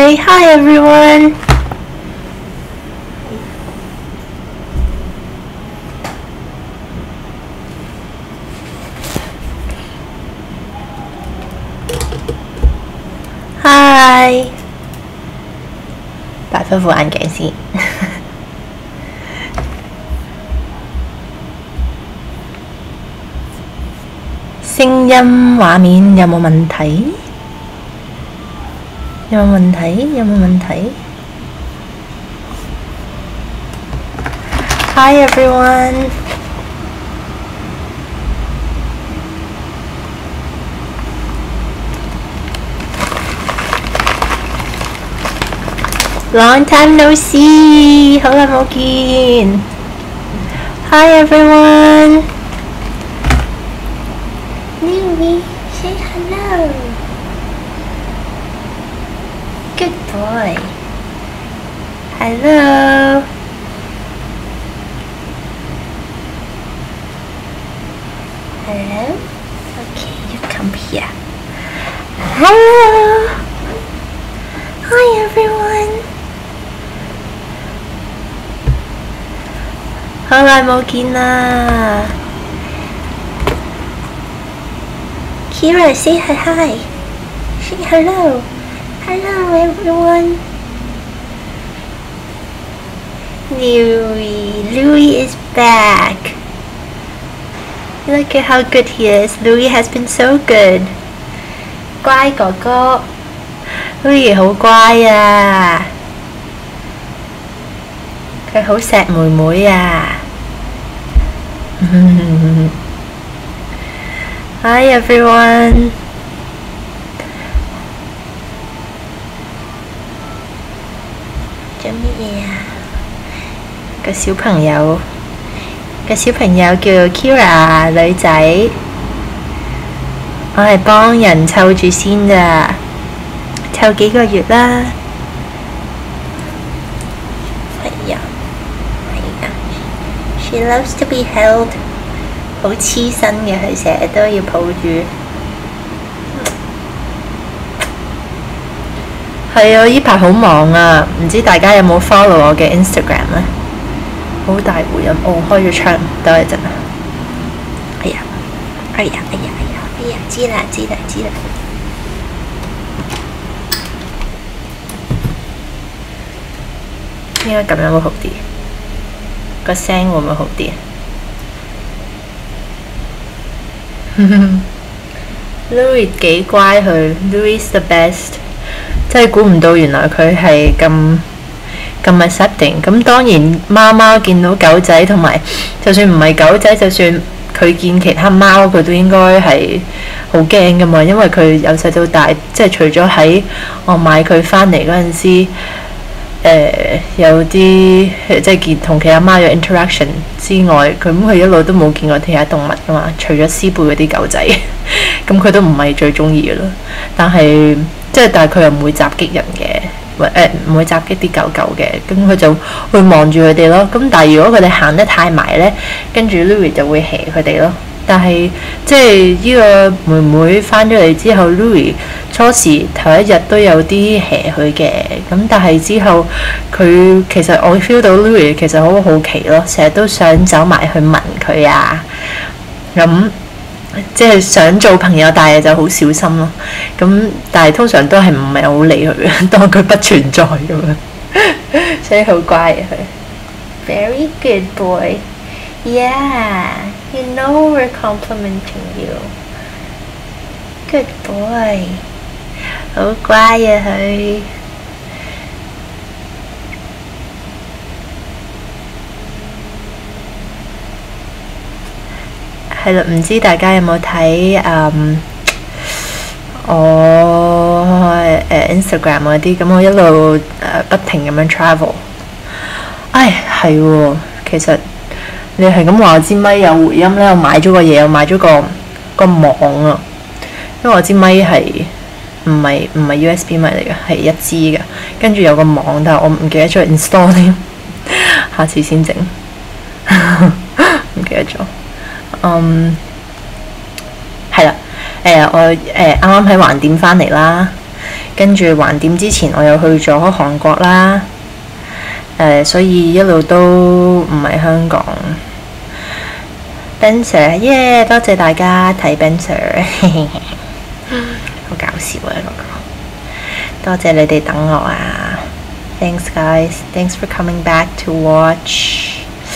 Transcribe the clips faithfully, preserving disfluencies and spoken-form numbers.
Say hi, everyone. Hi. 戴翻副眼鏡先。聲音畫面有冇問題？有冇問題？有冇問題 ？Hi everyone. Long time no see， 好耐冇見。Hi everyone. Louis, say hello. Good boy. Hello. Hello. Okay, you come here. Hello. Hi everyone. 好耐冇見啦。Kira, say hi hi. Say hello. Hello everyone. Louis. Louis is back. Look at how good he is. Louis has been so good. 乖哥哥 Louis 好乖啊。佢好錫妹妹啊。Hi everyone. 做乜嘢啊？個小朋友，個小朋友叫 Kira 女仔，我係幫人湊住先咋，湊幾個月啦。係啊，係啊。She loves to be held。好黐身嘅，佢成日都要抱住。係啊，依排好忙啊，唔知大家有冇 follow 我嘅 Instagram 呢？好大回音，哦，開咗窗，等一陣啊。哎呀，哎呀，哎呀，哎呀，哎呀，知啦，知啦，知啦。應該咁樣會好啲，個聲會唔會好啲？Louis 幾乖佢 ，Louis the best， 真係估唔到原來佢係咁咁 accepting。咁當然貓貓見到狗仔同埋，就算唔係狗仔，就算佢見其他貓，佢都應該係好驚噶嘛，因為佢由細到大，即係除咗喺我買佢翻嚟嗰陣時。誒、呃、有啲即係見同其他貓有 interaction 之外，佢咁佢一路都冇見過其他動物噶嘛，除咗斯貝嗰啲狗仔，咁佢都唔係最中意嘅咯。但係即係但係佢又唔會襲擊人嘅，或誒唔會襲擊啲狗狗嘅，咁佢就會望住佢哋咯。咁但係如果佢哋行得太埋咧，跟住 Louis 就會嚇佢哋咯。但係即係呢個妹妹翻咗嚟之後 ，Louis 初時頭一日都有啲嚇佢嘅，咁但係之後佢其實我 feel 到 Louis 其實好好奇咯，成日都想走埋去聞佢啊，咁即係想做朋友，但係就好小心咯。咁但係通常都係唔係好理佢嘅，當佢不存在咁樣，所以好乖嘅佢。Very good boy. Yeah, you know we're complimenting you. Good boy. 好乖啊佢。係啦，唔知大家有冇睇誒我誒 Instagram 嗰啲，咁我一路誒不停咁樣 travel。唉，係喎，其實。你係咁話我支咪有回音咧，我買咗個嘢，我買咗個個網啊，因為我支咪係唔係唔係 U S B 咪嚟嘅，係一支嘅，跟住有個網，但係我唔記得咗 install 添，下次先整，唔記得咗。嗯，係啦，誒、呃、我誒啱啱喺橫店翻嚟啦， 跟住橫掂之前我又去咗韓國啦，誒、呃，所以一路都唔係香港。Ben Sir， 耶！多謝大家睇 Ben Sir， 好搞笑啊嗰、那個！多謝你哋等我啊 ！Thanks guys，thanks for coming back to watch。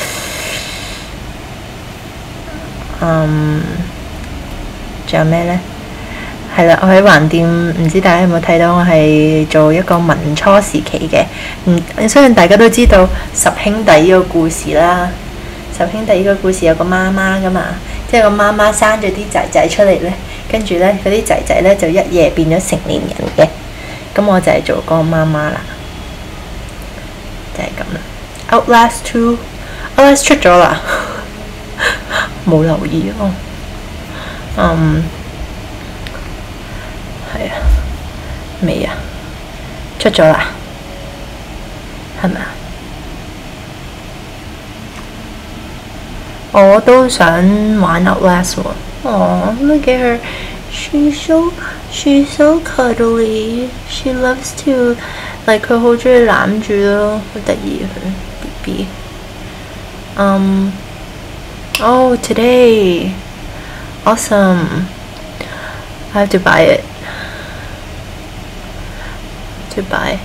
嗯，仲有咩呢？係啦，我喺橫店，唔知大家有冇睇到我係做一個民初時期嘅，嗯，相信大家都知道十兄弟呢個故事啦。十兄弟呢個故事有個媽媽噶嘛，即係個媽媽生咗啲仔仔出嚟呢，跟住呢，嗰啲仔仔呢就一夜變咗成年人嘅，咁我就係做嗰個媽媽啦，就係咁啦。Outlast two，Outlast 出咗啦，冇留意咯。嗯，係啊，未啊，出咗啦，係咪啊？我都想玩 Outlast 喎。Oh, look at her. She's so she's so cuddly. She loves to like 佢好中意攬住咯，好得意佢 B B。Um. Oh, today. Awesome. I have to buy it. To buy.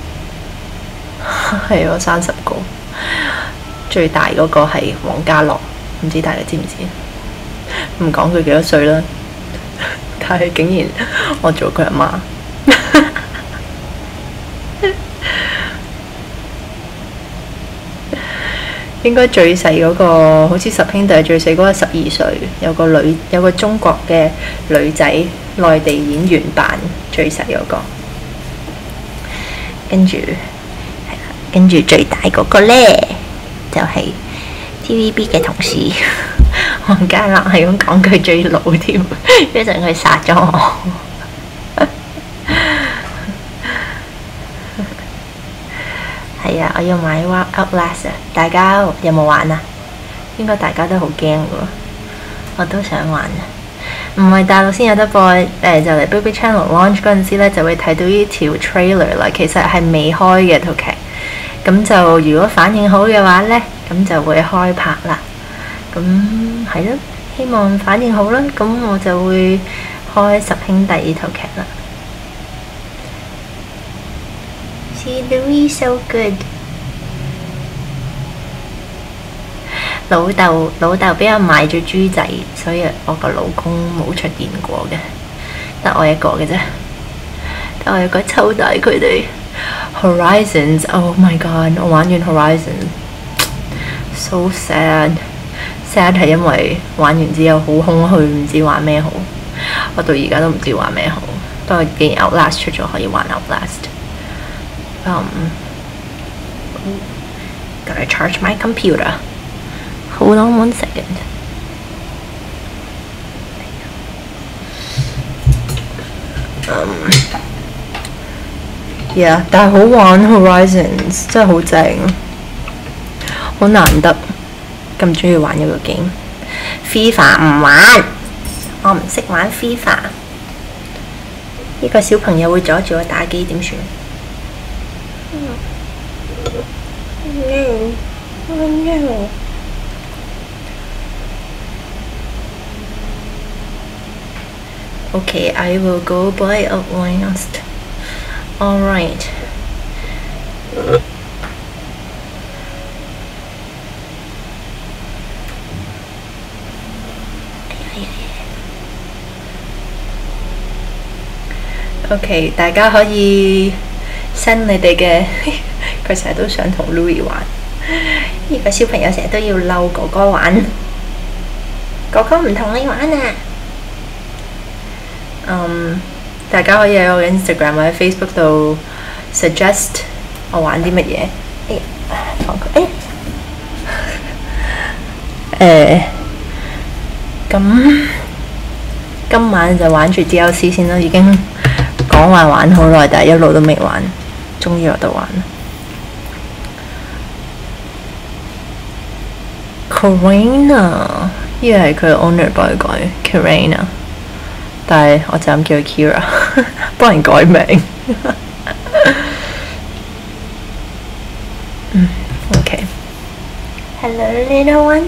係我生十個，最大嗰個係黃家樂。唔知大家知唔知？唔講佢幾多歲啦，但係竟然我做佢阿媽。應該最細嗰個，好似十兄弟最細嗰個十二歲，有個女，有個中國嘅女仔，內地演員扮最細嗰個。跟住係啦，跟住最大嗰個咧就係、是。T V B 嘅同事黃家樂係咁講佢最老添，一陣佢殺咗我。係啊，我要買 Outlast 啊！大家有冇玩啊？應該大家都好驚㗎喎，我都想玩啊！唔係大陸先有得播，誒、呃、就嚟 Baby Channel launch 嗰陣時咧，就會睇到呢條 trailer 啦。其實係未開嘅套劇，咁就如果反應好嘅話咧。咁就會開拍啦，咁係咯，希望反應好啦，咁我就會開十兄弟呢套劇啦。See Louis so good。老豆老豆俾人買咗豬仔，所以我個老公冇出現過嘅，得我一個嘅啫，得我一個湊大佢哋。Horizons，Oh my god！ 我玩完 Horizon。So sad，sad 係因為玩完之後好空虛，唔知玩咩好。我到而家都唔知玩咩好。不過既然 Outlast 出咗，可以玩 Outlast。Um, gotta charge my computer. Hold on one second. Um, yeah， 但係好玩 Horizons 真係好正。好難得咁中意玩一個 game。FIFA 唔玩，我唔識玩 FIFA。呢個小朋友會阻住我打機點算？Okay, I will go buy Outlast. All right. OK， 大家可以 send 你哋嘅，佢成日都想同 Louis 玩。呢個小朋友成日都要嬲哥哥玩，哥哥唔同你玩啊！嗯，大家可以喺我 Instagram 或者 Facebook 度 suggest 我玩啲乜嘢。哎呀，放佢！哎，誒，咁今晚就玩住 D L C 先啦，已經。講話玩好耐，但係一路都未玩，終於有得玩啦。Karina， 呢個係佢 owner 幫佢改 Karina， 但係我就咁叫佢 Kira。 幫人改名。嗯 ，OK。Hello little one。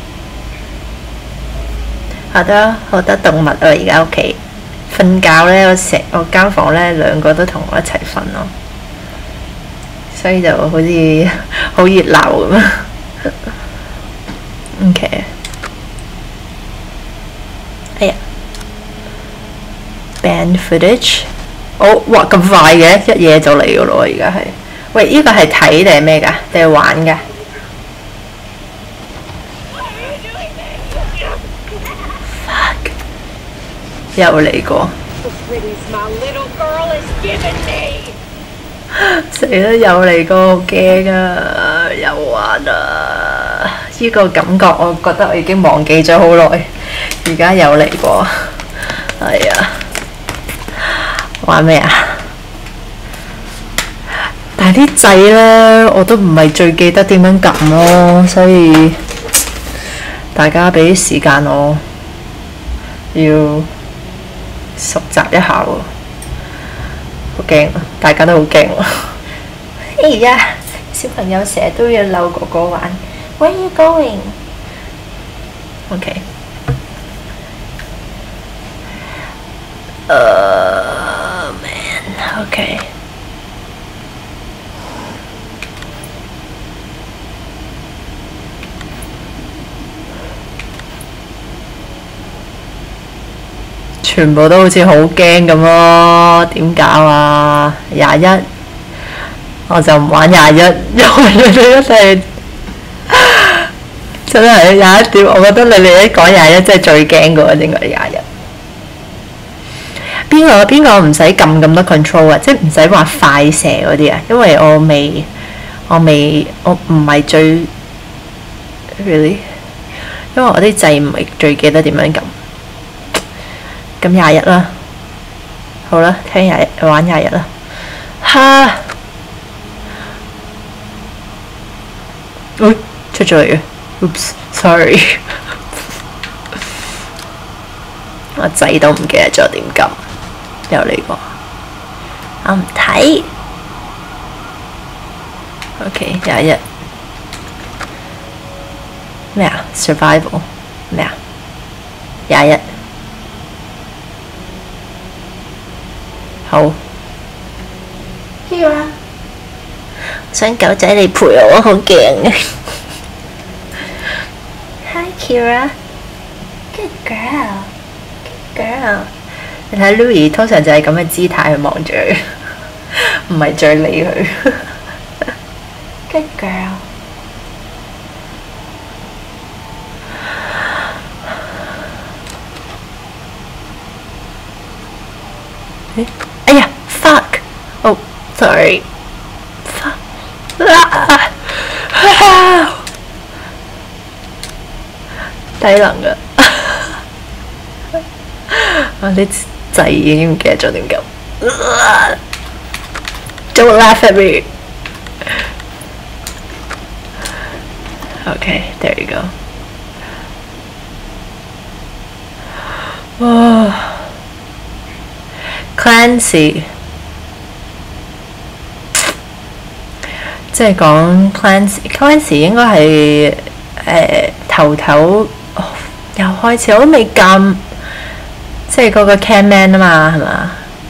好多好多動物啊！而家屋企瞓覺咧，我成我間房咧兩個都同我一齊瞓咯，所以就好似好熱鬧咁啊。OK。哎呀 ，band footage， 哦，哇咁快嘅，一嘢就嚟噶咯！而家係，喂，呢個係睇定係咩㗎？定係玩㗎？又嚟過，死啦！又嚟過，好驚啊！又玩啊！呢個感覺我覺得我已經忘記咗好耐，而家又嚟過，係啊！玩咩啊？但係啲掣咧，我都唔係最記得點樣撳咯，所以大家俾啲時間我，要熟習一下喎，好驚，大家都好驚喎。哎呀，小朋友成日都要溜哥哥玩。Where are you going? OK。Uh man, OK。全部都好似好驚咁咯，點搞啊？廿一，我就唔玩廿一，因為你哋一定真係廿一點，我覺得你哋一講廿一真係最驚嘅喎，應該廿一。邊個邊個唔使撳咁多 control 啊？即係唔使話快射嗰啲啊？因為我未，我未，我唔係最 really， 因為我啲掣唔係最記得點樣撳。咁廿一啦，好啦，聽廿一玩廿一啦，哈！喂，出咗嚟嘅 ，oops，sorry， 我掣都唔記得咗點撳，又嚟過，我唔睇 ，OK， 廿一，咩啊 ？Survival 咩啊？廿一。好 ，Kira， 想狗仔嚟陪我，好驚啊 ！Hi Kira，good girl，good girl。你睇 Louis 通常就係咁嘅姿態去望住佢，唔係再理佢。Good girl。誒？哎呀 ，fuck！ 哦 ，sorry。fuck！ 啊！低能㗎，我啲掣已經唔記得咗點撳。Don't laugh at me. Okay, there you go. 哇！ Clancy， 即係講 Clancy，Clancy 應該係誒頭頭、哦、又開始，我都未撳，即係嗰個 camman 啊嘛，係嘛？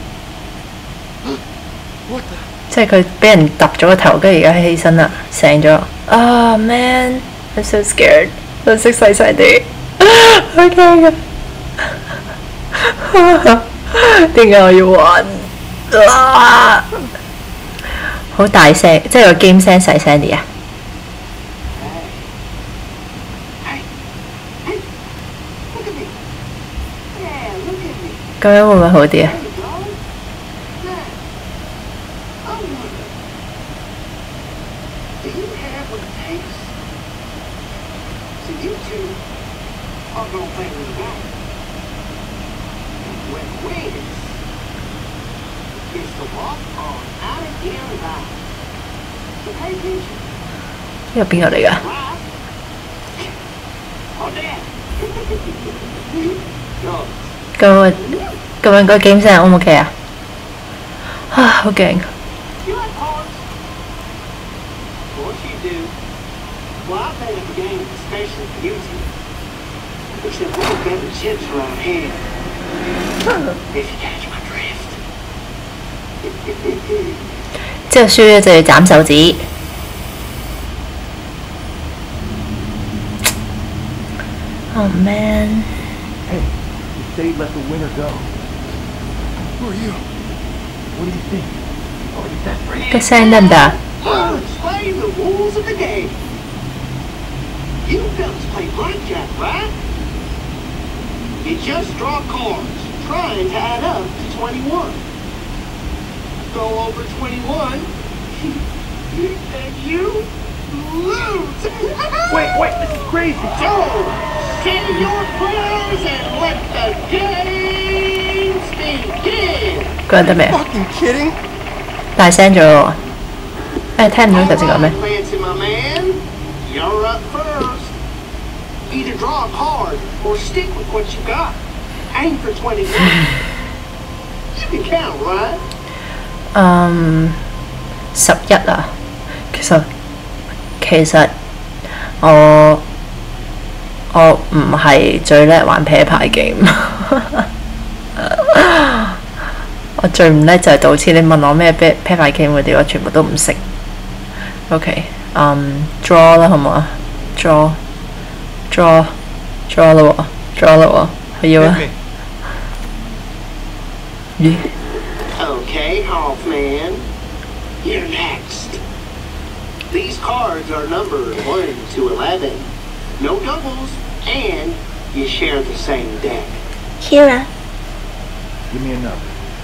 即係佢俾人揼咗個頭，跟住而家起身啦，醒咗。啊 man，I'm so scared， 我識細細啲，好驚啊！點解我要玩？啊！好大聲，即係個 game 聲細聲啲啊！咁樣會唔會好啲啊？呢個邊個嚟㗎？咁咁樣個 game 聲 O 唔 OK 啊啊，好勁！ You like cards? Of course you do. Well, I made up a game especially for you two. Except we don't get the chips around here. If you catch my drift. 之後輸咗就要斬手指。Oh man! Hey, you say let the winner go. Who are you? What do you think? Oh, you that pretty? 個聲得唔得啊？ I'll explain the rules of the game. You fellas play blackjack, right? You just draw cards, trying to add up to twenty-one. Go over twenty-one, and you lose. Wait, wait, this is crazy. So, say your prayers and let the games begin. 講得未啊？ Fucking kidding? 大聲咗喎！誒，聽唔到頭先講咩？ All right, Clancy, my man, you're up first. Either draw a card or stick with what you got. Aim for twenty-one. You can count, right? 嗯，十一啊，其實其實我我唔係最叻玩啤牌 game， 我最唔叻就係賭錢。你問我咩啤啤牌 game 嗰啲，我全部都唔識。OK， 嗯 ，draw 啦，好唔好啊 ？draw，draw，draw 啦喎 ，draw 啦喎，我要啊。咦？ Okay, Hoffman. You're next. These cards are numbered one to eleven. No doubles, and you share the same deck. Here Give me another.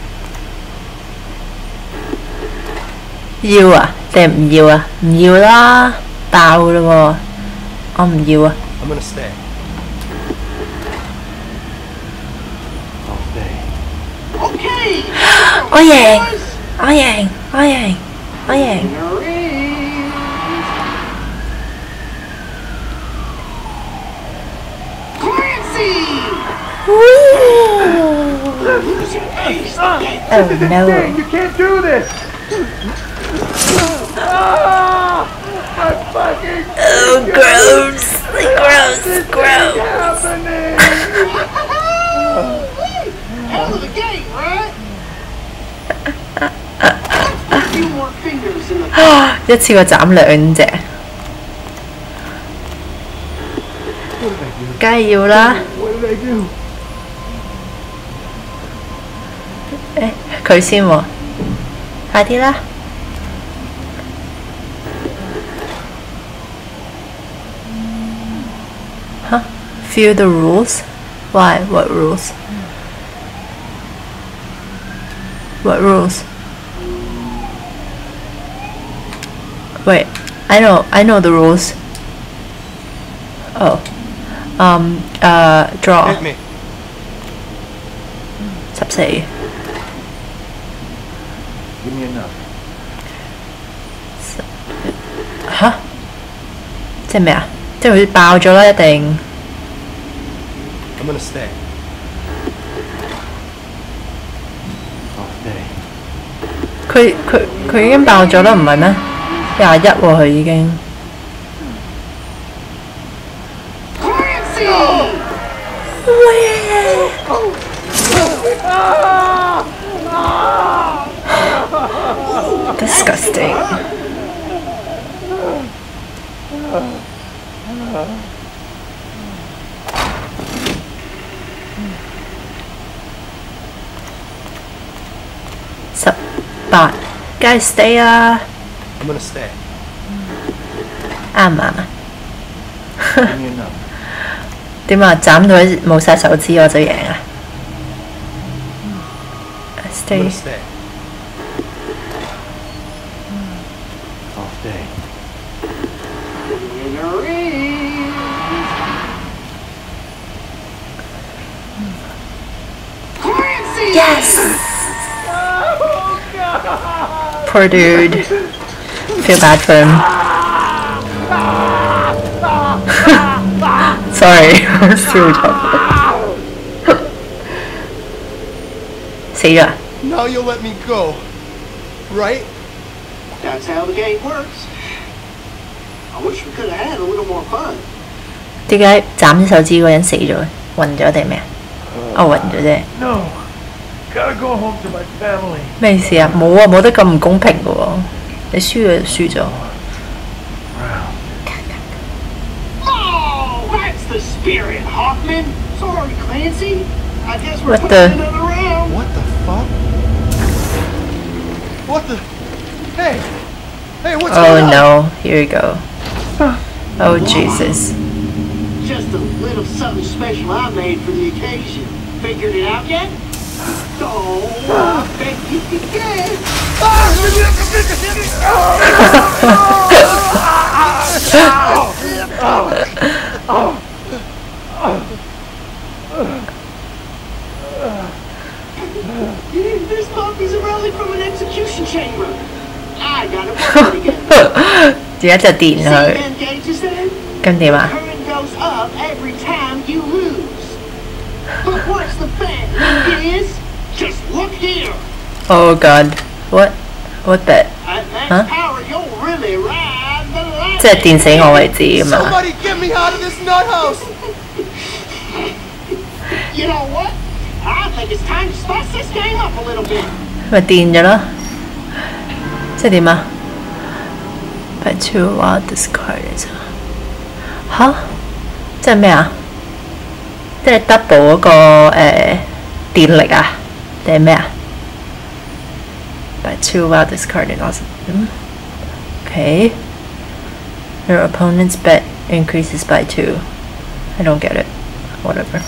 要啊定唔要啊？唔要啦，爆啦喎！我唔要啊。 I'm gonna stay. I'll stay. Okay. 我贏，我贏，我贏，我贏！ Winner is Clancy. Losing pays the debt. Oh This is no! insane. You can't do this. Ah! I'm fucking Oh, gross! Gross! Gross! happening. Hell of a game, right? A few more fingers in the 一次過斬兩隻， What did I do? 梗係要啦！ What did I do? 誒，佢先喎，快啲啦！ Huh? Feel the rules? Why? What rules? What rules? Wait, I know, I know the rules. Oh, um, uh, draw. Hit me. 十四。 Give me another. 吓？即係咩啊？即係佢爆咗啦，一定。 I'm gonna stay. I'll stay. 佢佢佢已經爆咗啦，唔係咩？廿一喎，佢已經。 Clancy! Disgusting.十八，梗係 stay 啊！ I'm gonna stay. 啱唔啱啊？ Give me another. 點啊？斬到冇晒手指我就贏啊 I'm ！Stay。 gonna stay. I'll stay. Winner is Clancy! Yes! Poor dude. Feel bad for him. Sorry, 笑咗。死咗啊！ Now you'll let me go. right? That's how the game works. I wish we could have had a little more fun. 點解斬咗手指嗰人死咗？暈咗定咩啊？哦，暈咗啫。 No. Gotta go home to my family. 咩意思啊？冇啊，冇得咁唔公平嘅喎。你輸咗就輸咗。 Oh, that's the spirit, Hoffman. Sorry, Clancy. I guess we're What putting the- another round. What the fuck? What the? Hey! Hey, what's Oh going on? no, here we go. Oh Jesus. Just a little something special I made for the occasion. Figured it out yet? Oh, I bet you can. This puppy's a relic from an execution chamber. I got it working again. 而家就電 See 佢， them gauges there? 咁點啊？ Current goes up every time you lose. But what's the bet is, just look here. Oh God, what what bet？ At max Huh? power, you'll really ride the lightning. 即係電死我為止咁啊！ Somebody get me out of this nut house! You know what? I think it's time to spice this game up a little bit. 咪電咗咯，即係點啊？But two wild discarded 吓？即係咩啊？即係 double 嗰、個誒、呃、電力啊？定係咩啊？But two wild discarded awesome. Okay. Your opponent's bet increases by two. I don't get it. Whatever.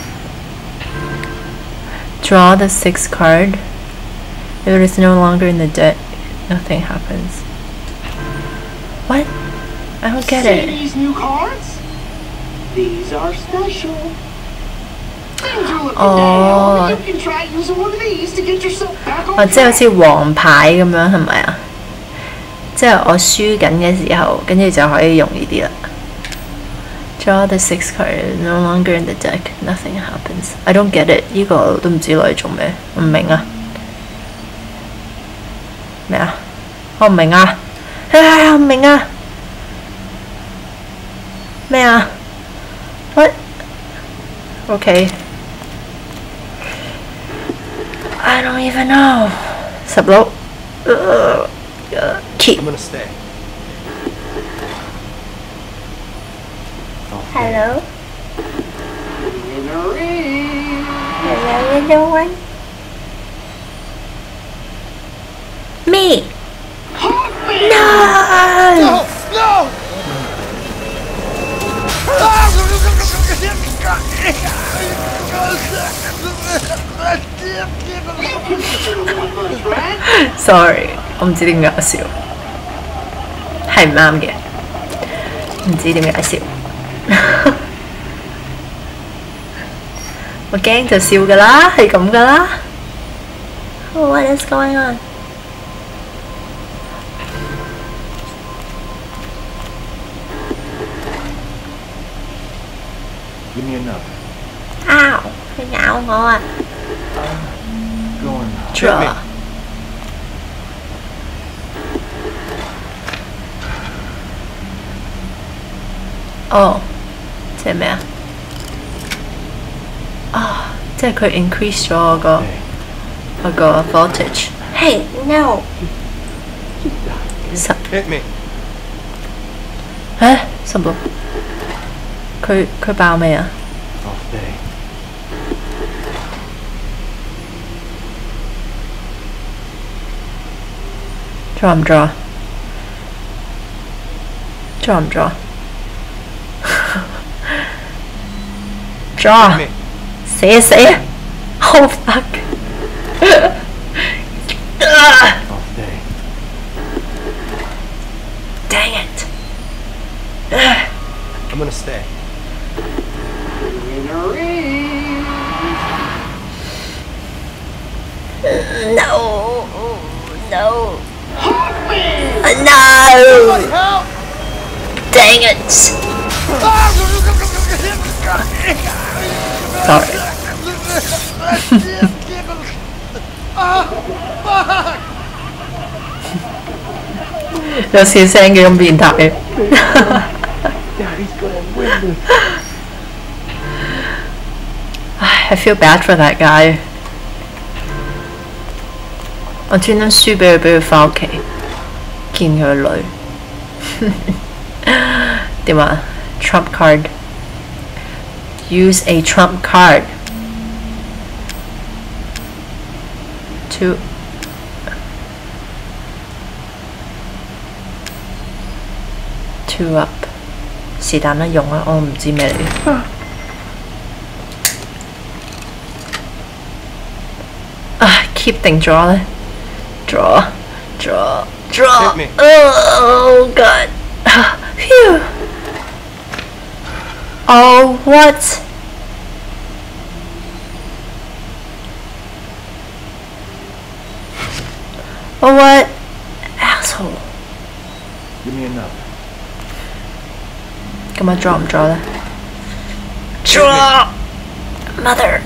Draw the sixth card. If it is no longer in the deck, nothing happens. What? I don't get See it. these new cards? These are special. Things are looking Oh. down. You can try using one of these to get yourself back on 哦，即係好 track. 似黃牌咁樣係咪啊？即係我輸緊嘅時候，跟住就可以用呢啲啦。Draw the six card, no longer in the deck, nothing happens. I don't get it. 呢個我都唔知攞嚟做咩，唔明啊。咩啊？我唔明啊！唉，我唔明啊！咩啊？What? Okay. I don't even know. 十六。Uh, uh, keep. I'm gonna stay. Hello. Winner is- Hello, little one. Me. Hoffman! No. No! No! Sorry，我唔知點解笑，係唔啱嘅，唔知點解笑。我驚就笑㗎啦，係咁㗎啦。What is going on？ Give me another. Ow！佢咬我啊 Go on. Hit ！Draw。 me. 哦，即係咩啊？啊，即係佢 increase 咗我個我個 voltage。Hey no！ 十 Hit me. 誒十六，佢佢爆未啊？ I'll stay. draw 唔 draw？ draw 唔 draw？ draw！ Hit me. 死啊死啊！Oh fuck！ I'll stay. Dang it！ I'm gonna stay. Winner is- No! No! Hoffman! No! Help! Dang it! Sorry. 有笑聲嘅咁變態。 Daddy's gonna win this. I feel bad for that guy。我專登輸俾佢，俾佢翻屋企見佢個女。點啊 ？Trump card。Use a trump card to two up。是但啦，用啦，我唔知咩嚟。啊 ，keep 定咗咧 ，draw draw draw。Oh God！ Phew！ Oh what？ Oh what？ Asshole！ Give me another. 咁我 draw 唔 draw 咧 ？Draw mother！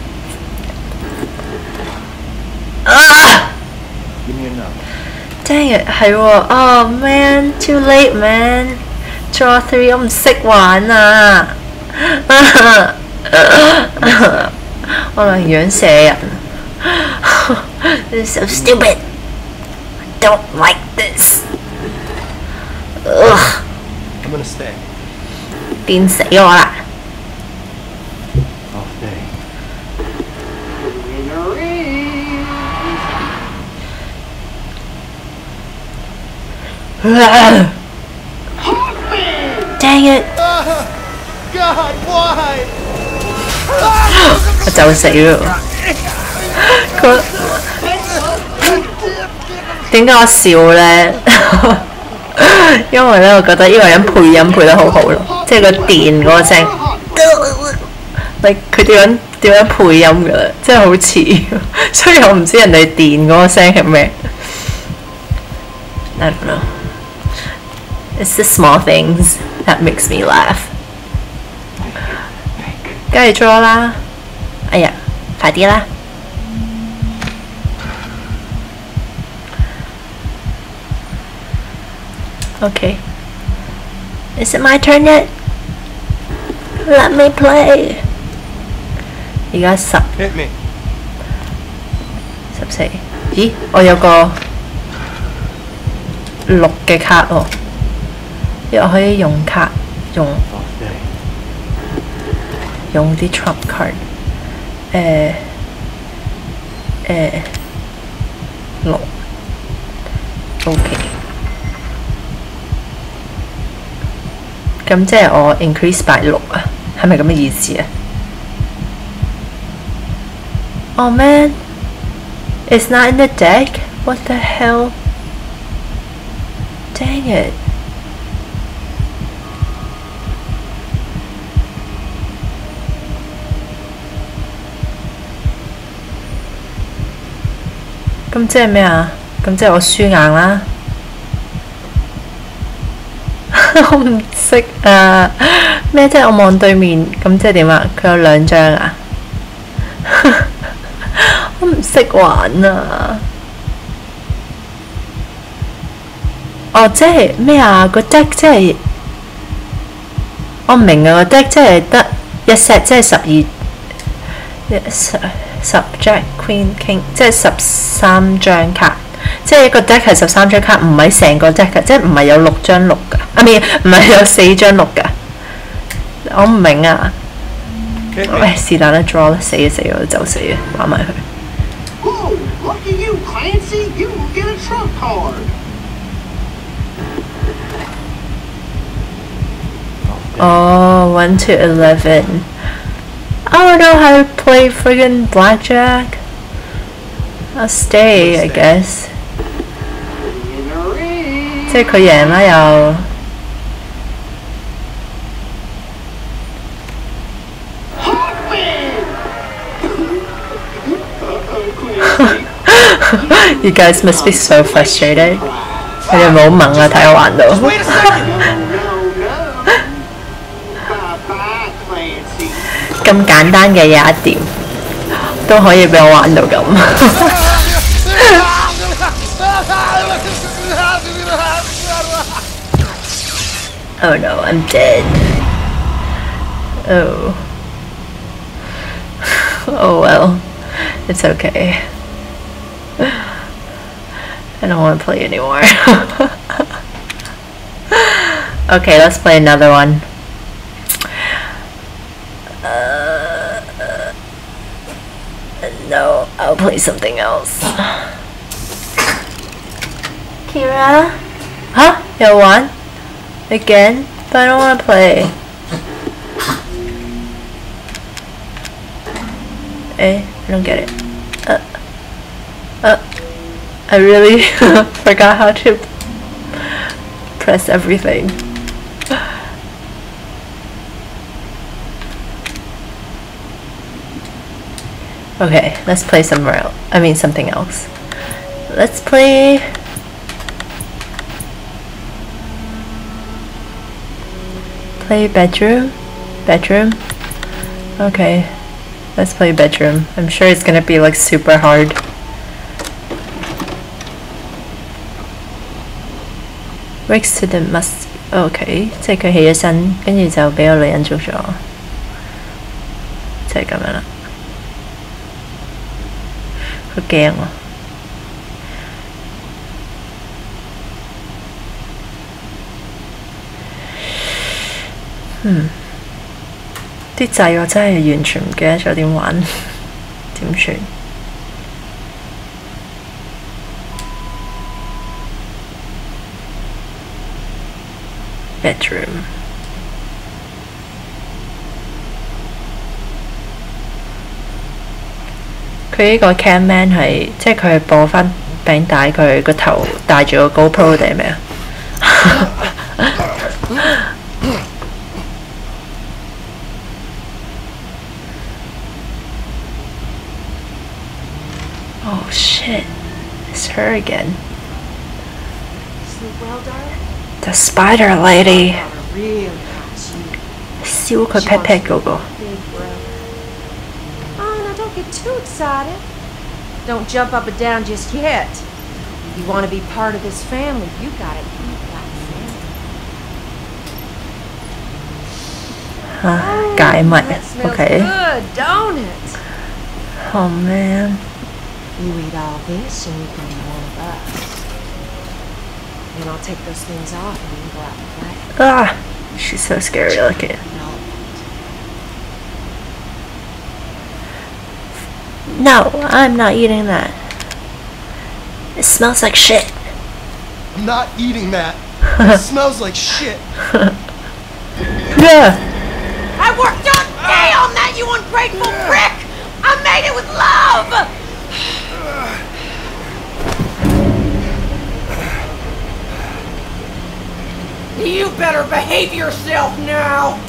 啊 Give me another. ！Dang it， 係喎。Oh man，too late man。Draw three， 我唔識玩啊！我寧願射人。This is so stupid. I don't like this. Ugh， I'm gonna stay. 電死我啦！ I'll stay. Winner is... Hoffman! Dang it！ God, why? 我就死咯！佢點解我笑咧？因為咧，我覺得呢個人配音配得好好咯，即係個電嗰個聲，你佢點樣點樣配音㗎啦，真係好似，所以我唔知人哋電嗰個聲係咩。I don't know. It's the small things that makes me laugh. 梗係 draw 啦！哎呀，快啲啦！ Okay. Is it my turn yet? Let me play. 而家十 Hit me. 十四。咦？我有個六嘅卡喎，因為我可以用卡用 I'll stay. 用啲 trump card。誒誒六 OK。咁即係我 increase by 六啊，係咪咁嘅意思啊？Oh man, it's not in the deck. What the hell? Dang it! 咁即係咩啊？咁即係我輸硬啦！我唔識啊！咩即係我望對面，咁即係點啊？佢有兩張啊！我唔識玩啊！哦，即係咩啊？個 deck 即係我唔明啊！個 deck 即係得一 set， 即係十二十十 Jack Queen King， 即係十三張卡。即係一個 deck 係十三張卡，唔係成個 deck 嘅，即係唔係有六張六㗎？啊，唔係唔係有四張六㗎？我唔明啊！喂，是但啦 ，draw 啦，死啊死啊，就死啊，玩埋佢。 Whoa, lucky you, Clancy. You will get a trump card. Oh, one to eleven. I don't know how to play friggin' blackjack. I'll stay, I guess. Winner is... 即係佢贏啦又。You guys must be so frustrated. 你哋冇猛啊！睇我玩到。咁簡單嘅嘢一點，都可以俾我玩到咁。 Oh no, I'm dead. Oh. Oh well. It's okay. I don't want to play anymore. Okay, let's play another one. Uh, no, I'll play something else. Kira? Huh? You won? Again? But I don't want to play. Eh? I don't get it. Uh, uh, I really forgot how to press everything. Okay, let's play somewhere else. I mean something else. Let's play... Play bedroom? Bedroom? Okay, let's play bedroom. I'm sure it's gonna be like super hard. Wakes to the must... Okay, 即係佢起咗身，跟住就俾個女人捉咗，就係咁樣啦。好驚啊！嗯，啲掣我真係完全唔記得咗點玩，點算？Bedroom。佢呢個 camman 係即係佢係播翻餅帶，佢個頭戴住個 GoPro 定係咩啊？Oh shit! It's her again. Sleep well, darling? The spider lady. Father really wants you. 燒佢 pat pat 嗰個。 Big brother. Oh, now don't get too excited. Don't jump up and down just yet. If you want to be part of this family, you gotta eat like family. 啊，解密 That smells ，OK。 good, don't it? Oh man. You eat all this and you can be one of us. Then I'll take those things off and we can go out and play. Ah, she's so scary looking. No. No, I'm not eating that. It smells like shit. I'm not eating that. It smells like shit. Yeah. I worked all day on that, you ungrateful prick! I made it with love! You better behave yourself now!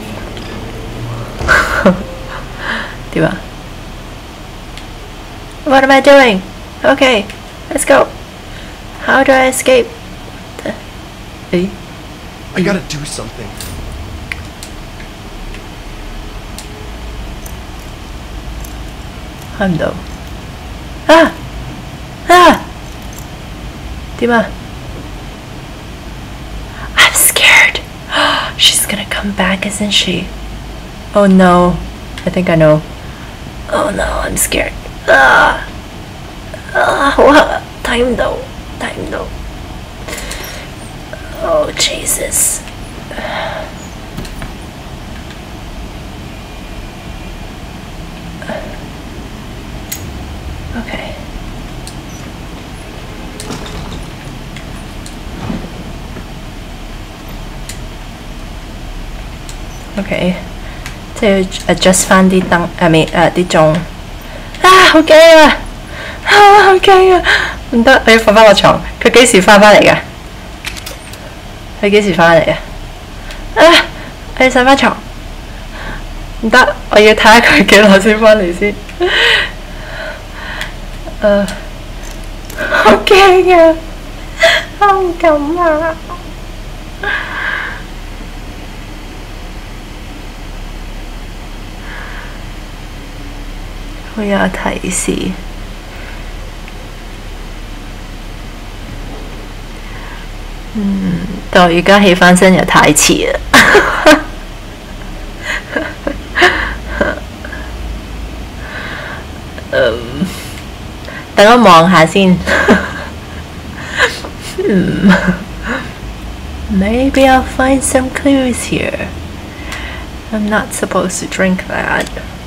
點啊 What am I doing? Okay, let's go. How do I escape? The... Eh? I gotta do something. I'm though. Ah! Ah! 點啊 I'm scared. She's gonna come back, isn't she? Oh no. I think I know. Oh no, I'm scared. Ah! Ah! What? Time though. Time though. Oh Jesus. Okay. Okay. 即係 adjust 翻啲燈，誒咪誒啲鐘。啊！好驚啊！啊！好驚啊！唔得，我要瞓翻個床。佢幾時翻返嚟㗎？佢幾時翻嚟啊？啊！我要上翻床。唔得，我要睇下佢幾耐先翻嚟先。誒，好驚啊！我唔敢啊！會有提示。 嗯，到而家起翻身又太遲啦。嗯，等我望下先。嗯 Maybe I'll find some clues here. I'm not supposed to drink that.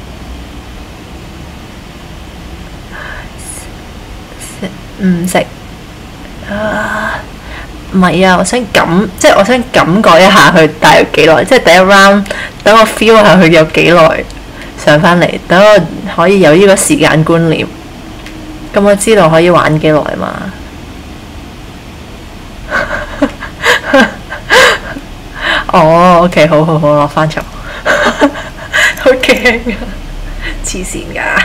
唔食啊！唔係啊，我想感，即係我想感覺一下佢大約幾耐，即係第一 round，等我 feel 下佢有幾耐上翻嚟，等我可以有呢個時間觀念，咁我知道可以玩幾耐嘛。哦 ，OK， 好好好，落翻場，好驚啊！黐線㗎！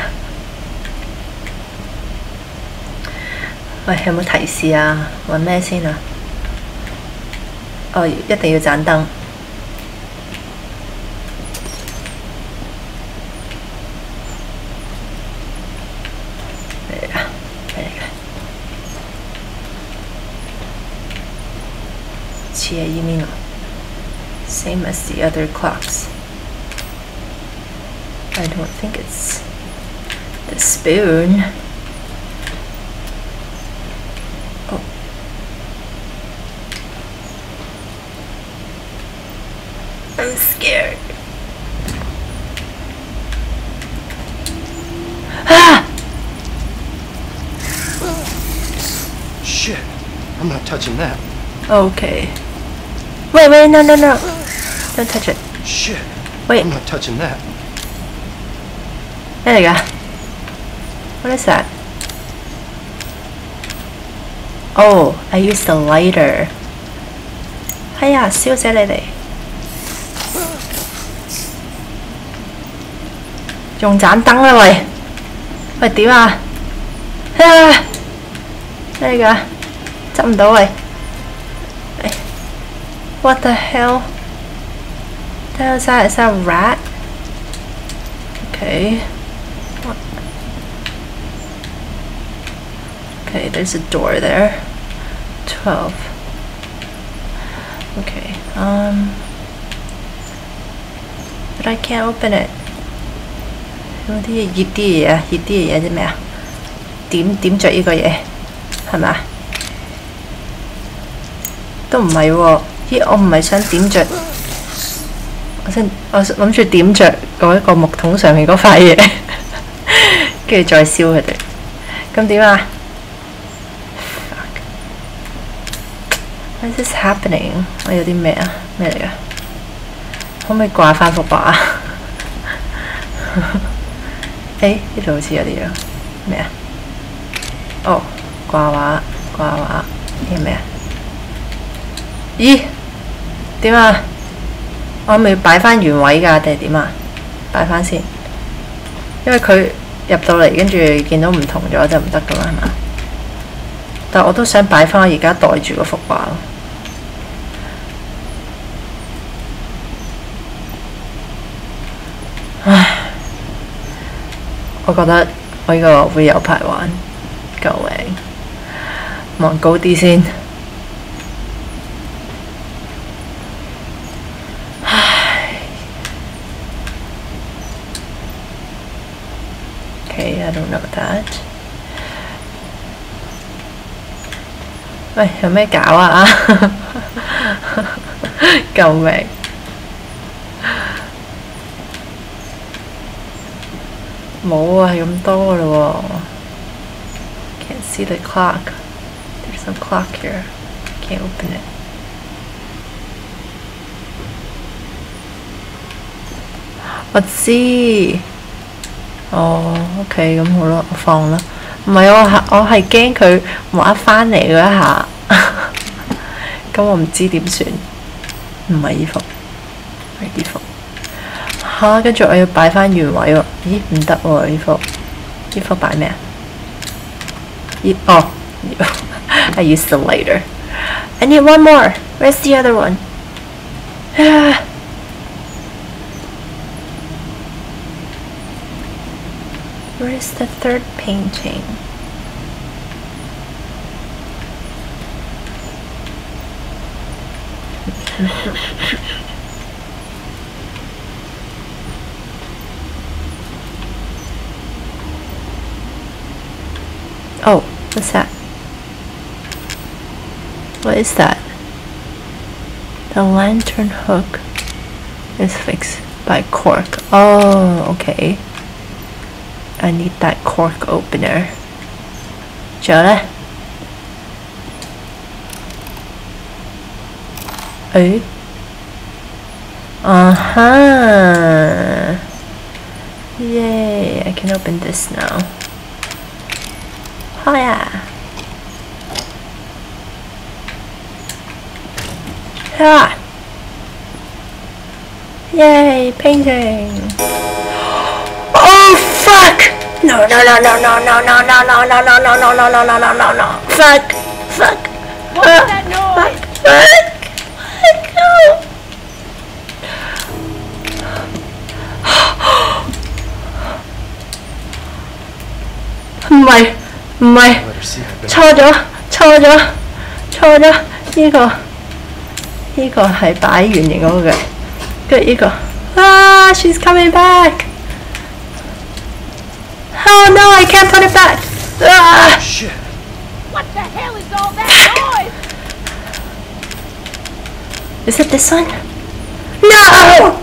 喂，有冇提示啊？揾咩先啊？哦，一定要盞燈。嚟啊！嚟嘅。似係依面啊 ，same as the other clocks. I don't think it's the spoon. I'm scared. Ah! Shit. I'm not touching that. Okay. Wait, wait, no, no, no. Don't touch it. Shit. Wait. I'm not touching that. There you go. What is that? Oh, I used the lighter. 哎呀，燒死你哋！用盞燈啦喂！喂點啊？啊！咩㗎？執唔到喂！哎 What the hell? The hell is that? Is that a rat? Okay. What? Okay, there's a door there. Twelve. Okay. Um. But I can't open it. 有啲嘢熱啲嘢啊，熱啲嘅嘢啫咩啊？點點着呢個嘢係咪啊？都唔係喎，咦！我唔係想點着，我想我諗住點着嗰一個木桶上面嗰塊嘢，跟住再燒佢哋。咁點啊 ？What is this happening？ 我有啲咩啊？咩嚟㗎？可唔可以掛翻幅畫啊？誒呢度好似有啲樣咩啊？哦，掛畫掛畫呢係咩啊？咦？點啊？我係咪要擺翻原位㗎定係點啊？擺翻先，因為佢入到嚟跟住見到唔同咗就唔得㗎嘛係嘛？但我都想擺翻我而家袋住嗰幅畫咯。唉。我覺得我呢個會有排玩，救命！望高啲先。唉 Okay, I don't know that. 喂，有咩搞啊？救命！冇啊，係咁多嘞喎。Can't see the clock. There's some clock here. Can't open it. 我知。哦 ，OK， 咁好啦，我放啦。唔係我係我係驚佢畫翻嚟嗰一下，咁我唔知點算。唔係呢幅，係呢幅。嚇！跟住我要擺翻原位喎。咦？唔得喎！呢幅呢幅擺咩啊？呢哦，I used the lighter. I need one more. Where's the other one? Where's the third painting? Oh, what's that? What is that? The lantern hook is fixed by cork. Oh, okay. I need that cork opener. 仲有呢？誒 Uh-huh. Yay, I can open this now. Oh yeah. Ah. Yay, painting. Oh fuck! No no no no no no no no no no no no no no no no no no no fuck fuck What's that noise? fuck fuck no.唔係唔係，錯咗錯咗錯咗，呢個呢個係擺圓形嗰個嘅，跟住呢個啊 ，she's coming back。Oh no, I can't put it back. Ah! Shit. What the hell is all that noise? Is it this one? No!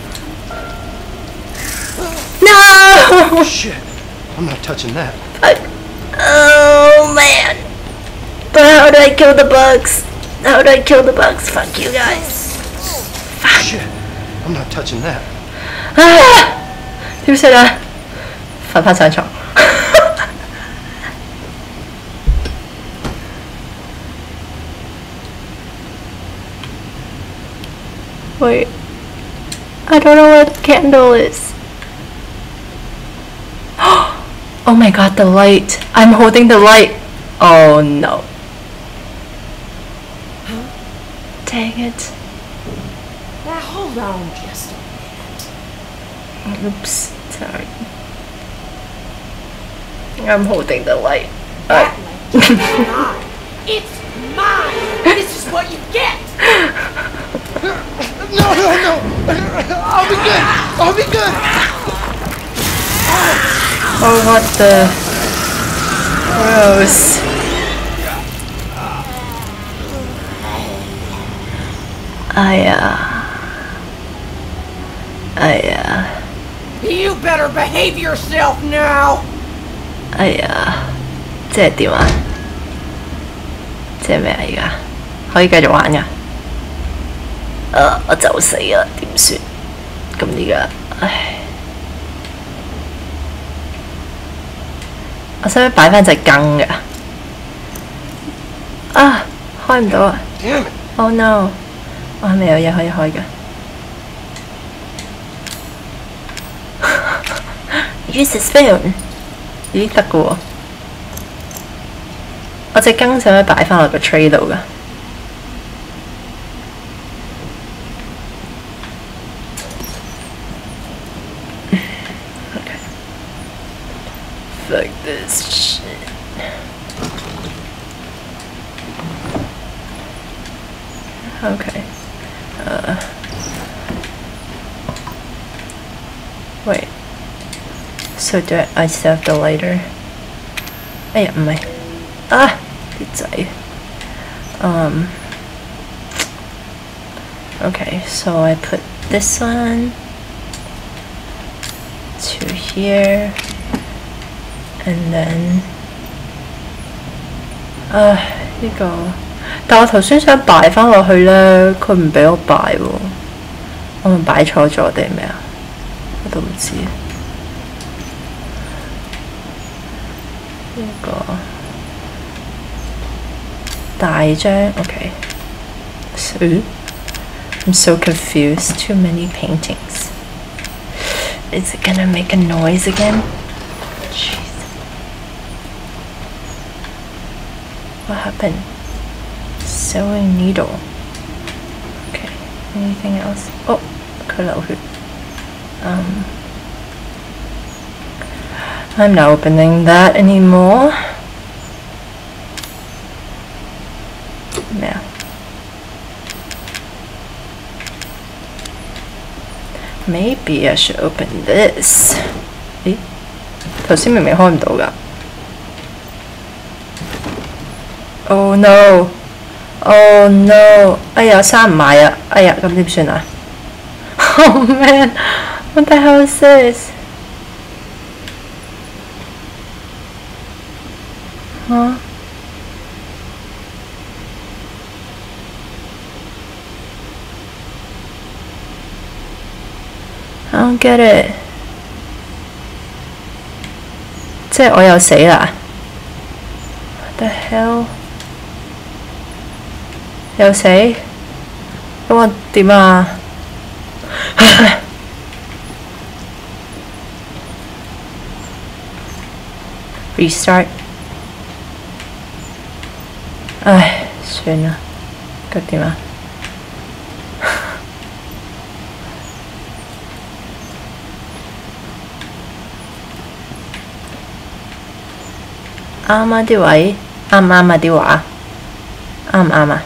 No! Shit. I'm not touching that. Fuck. Oh man. But how do I kill the bugs? How do I kill the bugs? Fuck you guys. Shit. I'm not touching that. Ah! 點算啊？瞓返上床。Wait. I don't know where the candle is. Oh my god, the light. I'm holding the light. Oh no. Dang it. Now hold on just a minute. Oops, sorry. I'm holding the light. That light is mine. It's mine. This is what you get. No, no, no. I'll be good. I'll be good. Oh, what the? Gross. I, uh... I, uh... You better behave yourself now. I, uh... 即係點啊？即係咩啊？而家可以繼續玩㗎？誒，我就死啦，點算？咁而家，唉，我使唔使擺翻隻羹㗎？啊，開唔到啊 Damn it. ！Oh no！我係咪有嘢可以開㗎？Use the spoon。咦，得㗎喎！我隻羹使唔使擺翻落個 tray 度㗎？Fuck this shit. Okay. Uh. Wait. So do I, I still have the lighter? 哎呀，唔係。啊，啲仔。Um. Okay, so I put this one to here. And then 啊呢個，但我頭先想擺翻落去咧，佢唔俾我擺喎，我咪擺錯咗定咩啊？我都唔知。呢個大張 ，OK。So I'm so confused. Too many paintings. Is it gonna make a noise again? Jeez. What happened? Sewing needle. Okay. Anything else? Oh, 佢流血. Um, I'm not opening that anymore. Yeah. Maybe I should open this. 咦？頭先明明開唔到㗎。Oh no! Oh no! 哎呀，閂唔埋啊！哎呀，咁點算啊？Oh man! What the hell is this? 嚇？ I don't get it. 即係我又死啦 ！What the hell？ 又死？咁我點啊？Restart。唉，算啦，咁點啊？啱啊啲位，啱唔啱啊啲畫？啱唔啱啊？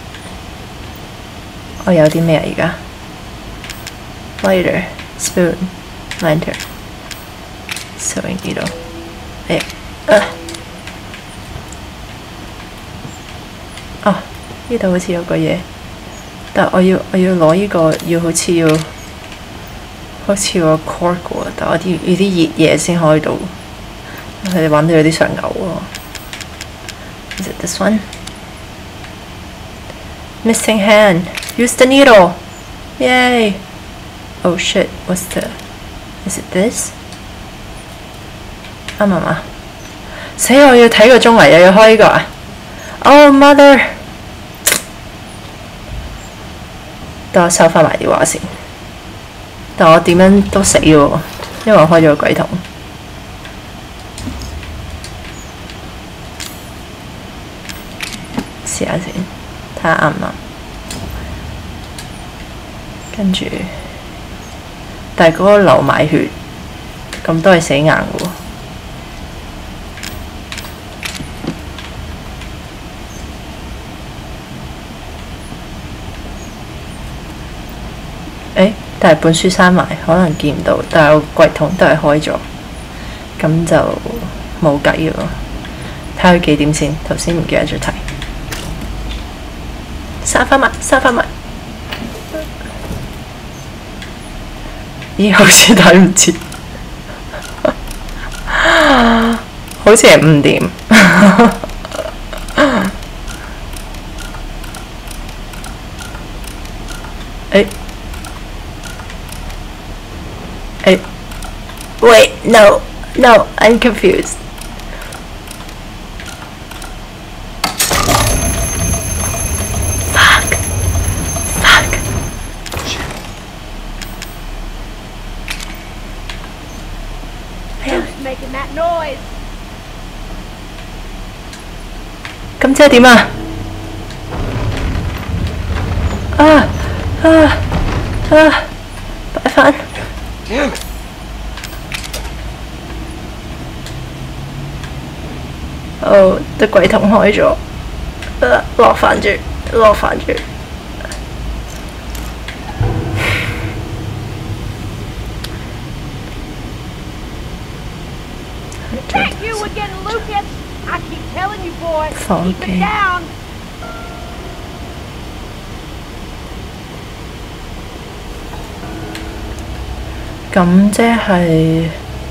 我有啲咩啊？而家 lighter spoon lantern sewing needle 誒啊哦呢度好似有個嘢，但我要我要攞呢個要好似要好似個 cork 喎，但我啲要啲熱嘢先開到。佢哋玩到有啲想嘔喎。Is it this one? Missing hand. Use the needle. Yay. Oh shit. What's the? Is it this? 啱唔啱？死！我要睇個鐘啊，又要開呢個啊。Oh mother！ 等我收翻埋啲畫先。但我點樣都死喎，因為我開咗個櫃桶。試下先，睇下啱唔啱。跟住，但係嗰個流埋血，咁都係死硬嘅喎。誒，但係本書閂埋，可能見唔到，但係個櫃桶都係開咗，咁就冇計嘅喎。睇下佢幾點先，頭先唔記得咗睇。閂翻埋，閂翻埋。咦，好似睇唔切，好似係五點。誒誒 ，wait no no I'm confused。咁即係點啊？啊啊啊！擺翻。哦，啲櫃桶開咗。啊，落翻住，落翻住。放機。咁即係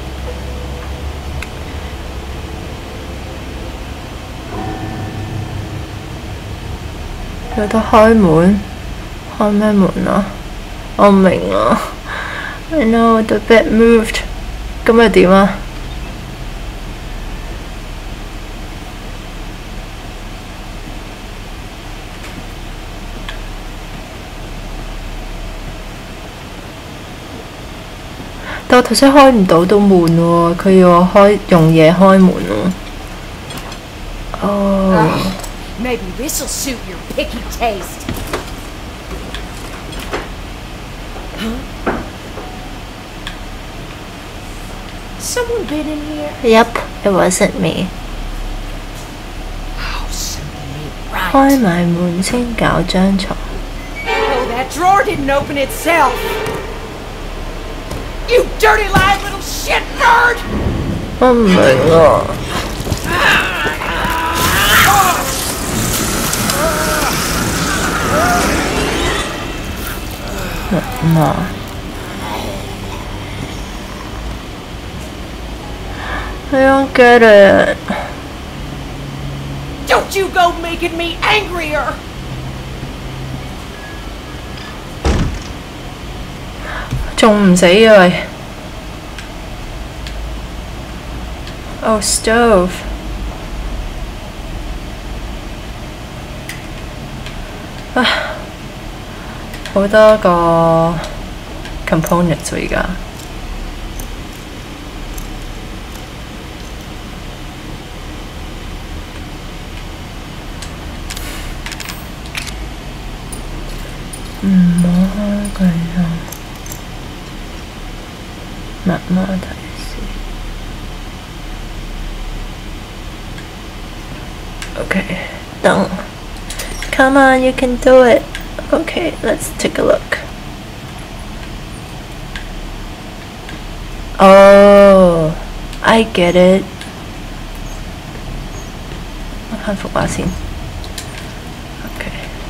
有得開門，開咩門啊？我唔明啊。I know the bed moved。咁又點啊？但我頭先開唔到道門喎，佢要我開用嘢開門喎。哦。 Maybe this'll suit your picky taste. Huh? Someone been in here? Yep, it wasn't me. Oh, something ain't right. 開埋門先搞張床。 Oh, that drawer didn't open itself. You dirty lying little shitbird! Oh my god. No. I don't get it. Don't you go making me angrier! 仲唔死啊喂 Oh, stove. Ah, 好多個 components 喎而家。唔好開佢啊！密碼提示。Okay, done. Come on, you can do it. Okay, let's take a look. Oh, I get it. 我看幅畫先。Okay.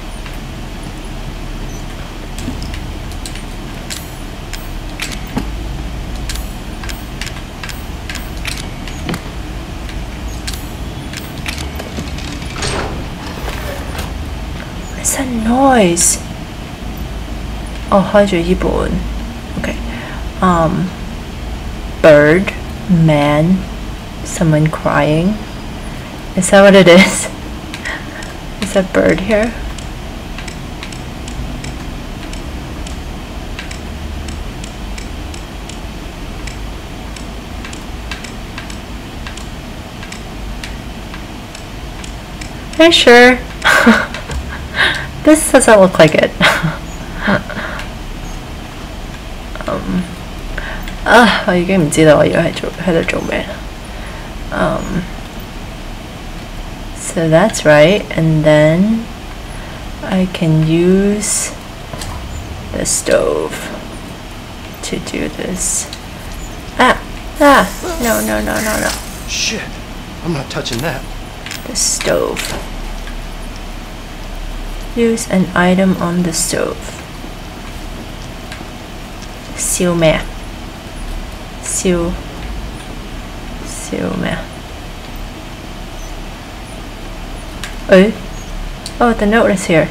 What's that noise? 哦，開住呢本。Okay. Um. Bird, man, someone crying. Is that what it is? Is that bird here? Are you sure? This doesn't look like it. um. 啊！我已經唔知道我要喺做喺度做咩。Um, so that's right, and then I can use the stove to do this. Ah! Ah! No, no, no, no, no. Shit. I'm not touching that. The stove. Use an item on the stove. 燒咩啊？燒燒咩啊？誒 Oh, the note is here.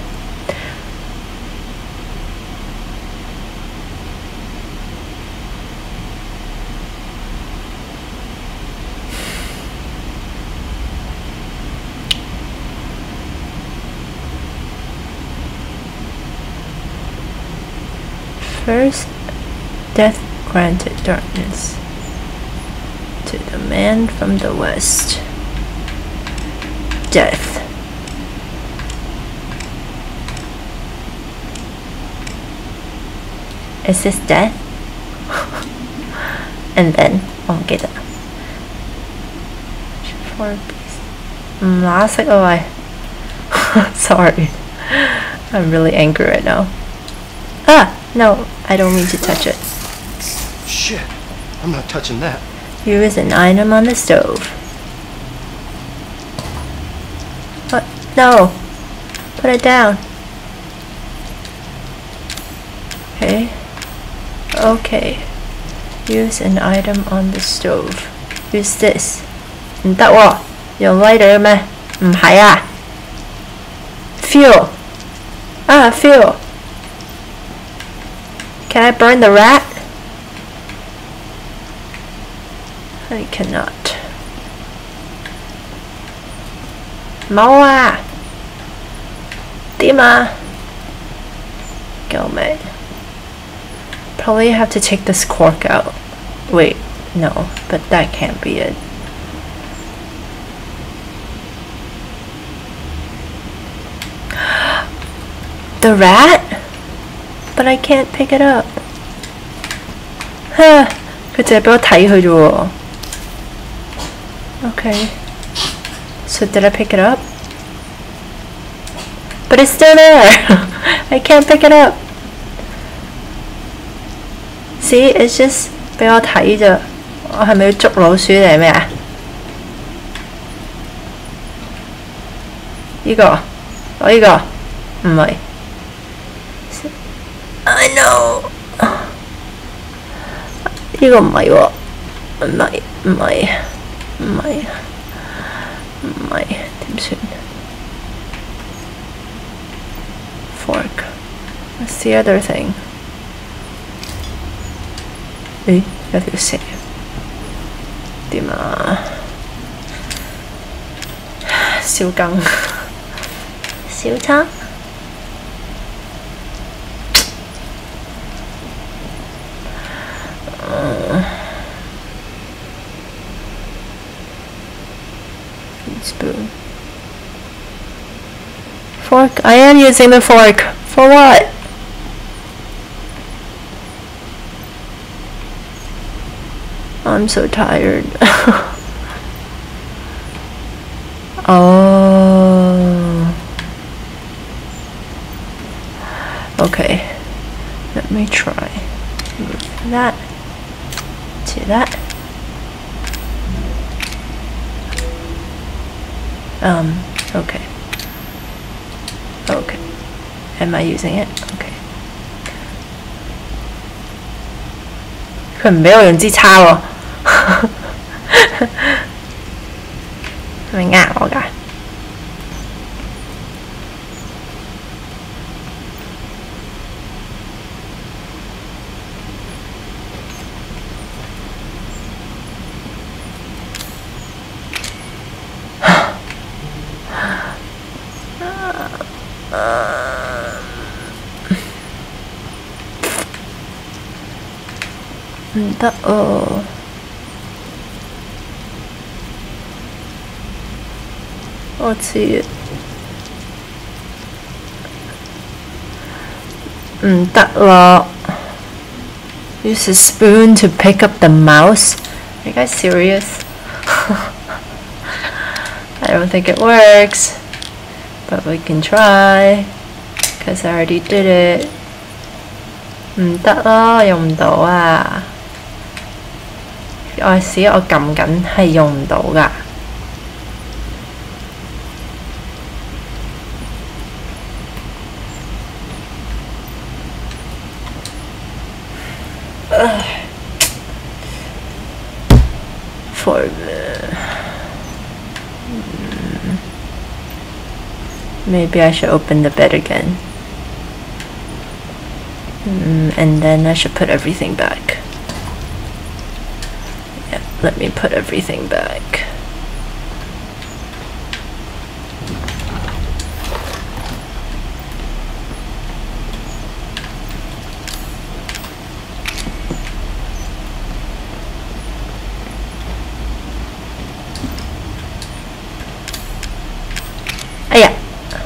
First, death granted darkness to the man from the west. Death. Is this death? And then, oh, get it. Four piece. Last away. Sorry. I'm really angry right now. Ah! No, I don't mean to touch it. Shit. I'm not touching that. Use an item on the stove. What? No! Put it down. Okay. Okay. Use an item on the stove. Use this. 唔得喎，用 lighter 咩？唔係啊。Fuel. Ah, fuel. Can I burn the rat? I cannot. 冇啊！點啊？救命！ Probably have to take this cork out. Wait, no, but that can't be it. The rat? But I can't pick it up. Huh. 佢淨係俾我睇佢啫喎。Okay. So did I pick it up? But it's still there. I can't pick it up. See, it's just 俾我睇咋，我係咪要捉老鼠定係咩啊？呢、個，我呢、個唔係。I know。呢個唔係喎，唔係唔係唔係唔係點算 ？Fork. What's the other thing? 咦，有條蛇點啊？小羹、小叉。Spoon. Fork. I am using the fork. For what? I'm so tired. Oh. Okay. Let me try. Move that to that. Um, okay. Okay. Am I using it? Okay. 佢唔俾我用支叉喎，係咪呃我㗎？唔得哦！我知唔得咯。Use a spoon to pick up the mouse. Are you guys serious? I don't think it works, but we can try. Cause I already did it. 唔得咯，用唔到啊！我試我撳緊係用唔到㗎。For maybe I should open the bed again. Mm, and then I should put everything back. Yeah, let me put everything back. Oh yeah.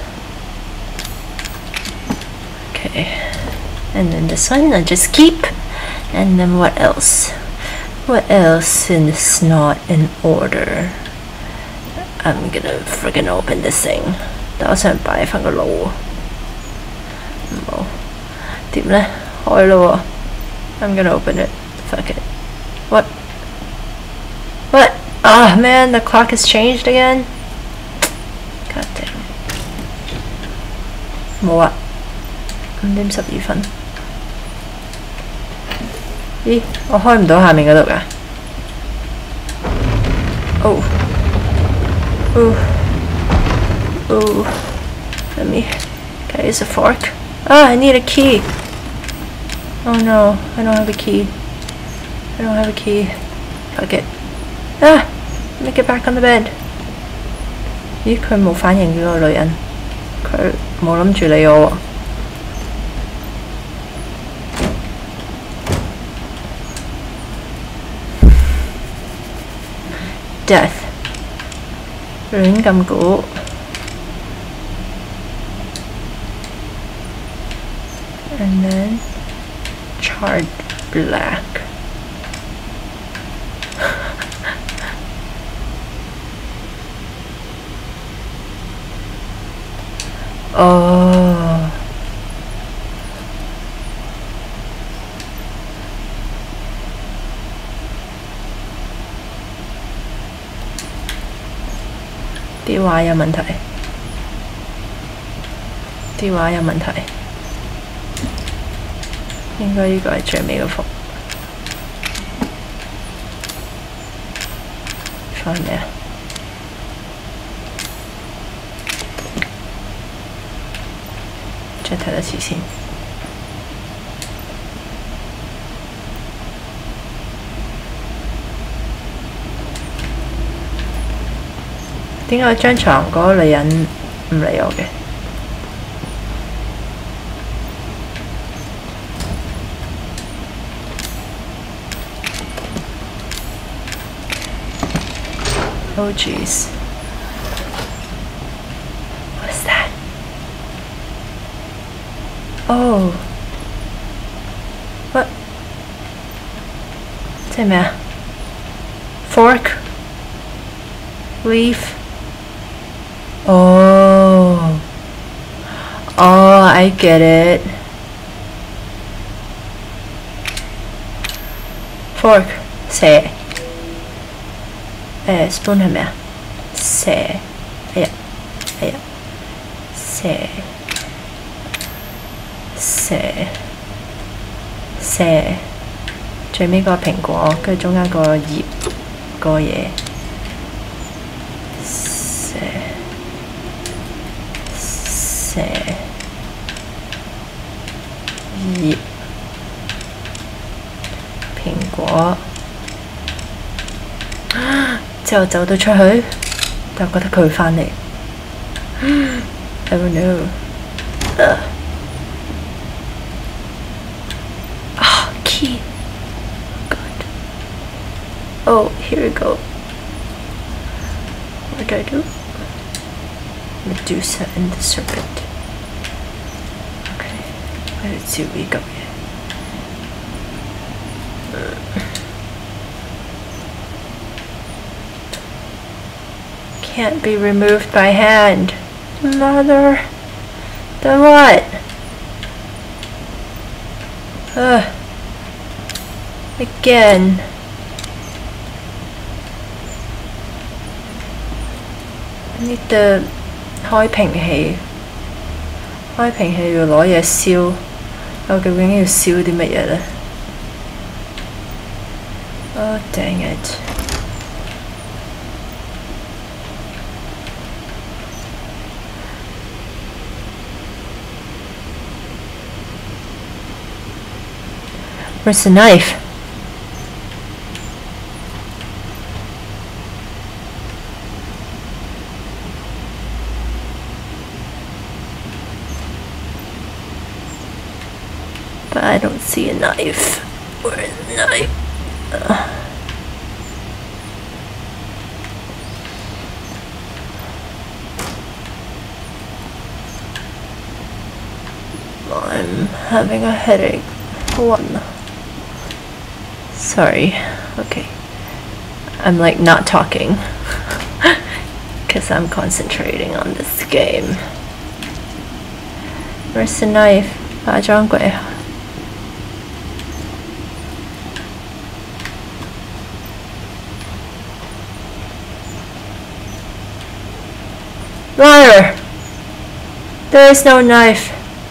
Okay. And then this one I just keep. And then what else? What else is not in order? I'm gonna friggin' open this thing. 但我想擺返個爐。冇。點呢？開咯喎。I'm gonna open it. Fuck it. What? What? Ah, oh, man, the clock has changed again. God damn. 冇啊。五點十二分。咦，我開唔到下面嗰度㗎。Oh. Oh. Oh. Let me. Can I use a fork? Ah, I need a key. Oh no, I don't have a key. I don't have a key. Fuck it. Ah! Let me get back on the bed. 咦，佢冇反應嘅嗰個女人，佢冇諗住理我喎。Death. 亂咁估。And then charred black. Oh. 啲畫有問題，啲畫有問題，應該呢個係最尾嗰幅。放咩啊？再睇多次先。點解張床嗰個女人唔理我嘅？Oh jeez. What's that? Oh. What? 即係咩啊 ？Fork? Leaf? Oh. Oh, I get it. Fork. 蛇。誒 spoon 係咩啊？蛇。哎呀，哎呀，蛇。蛇。蛇。最尾個蘋果，跟住中間個葉個嘢。蛇。蛇。葉。蘋果。之後走到出去，但我覺得佢會返嚟。I don't know. Uh. Ah, key. Good. Oh, here we go. What do I do? Medusa and the serpent. Okay, let's see where we go here. Uh. Can't be removed by hand. Mother. Then what? Ugh. Again. I need to 開瓶器。開瓶器要攞嘢燒。我究竟要燒啲乜嘢呢？ Oh, dang it. Where's the knife? But I don't see a knife. Where's the knife? Uh. I'm having a headache. One. Sorry. Okay. I'm like not talking because I'm concentrating on this game. Where's the knife? 化妝櫃啊 Liar! There is no knife.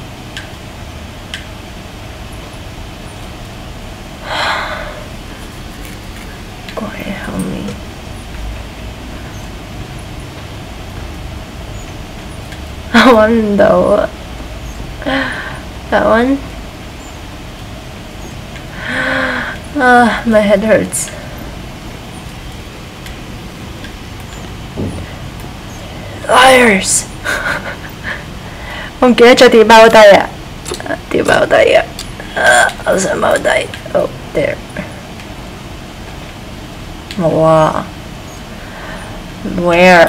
Window. That one. Ah, my head hurts. Liars! 我唔記得咗點踎低啊？點踎低啊？啊，我想踎低。Oh, there. 冇啊。Where?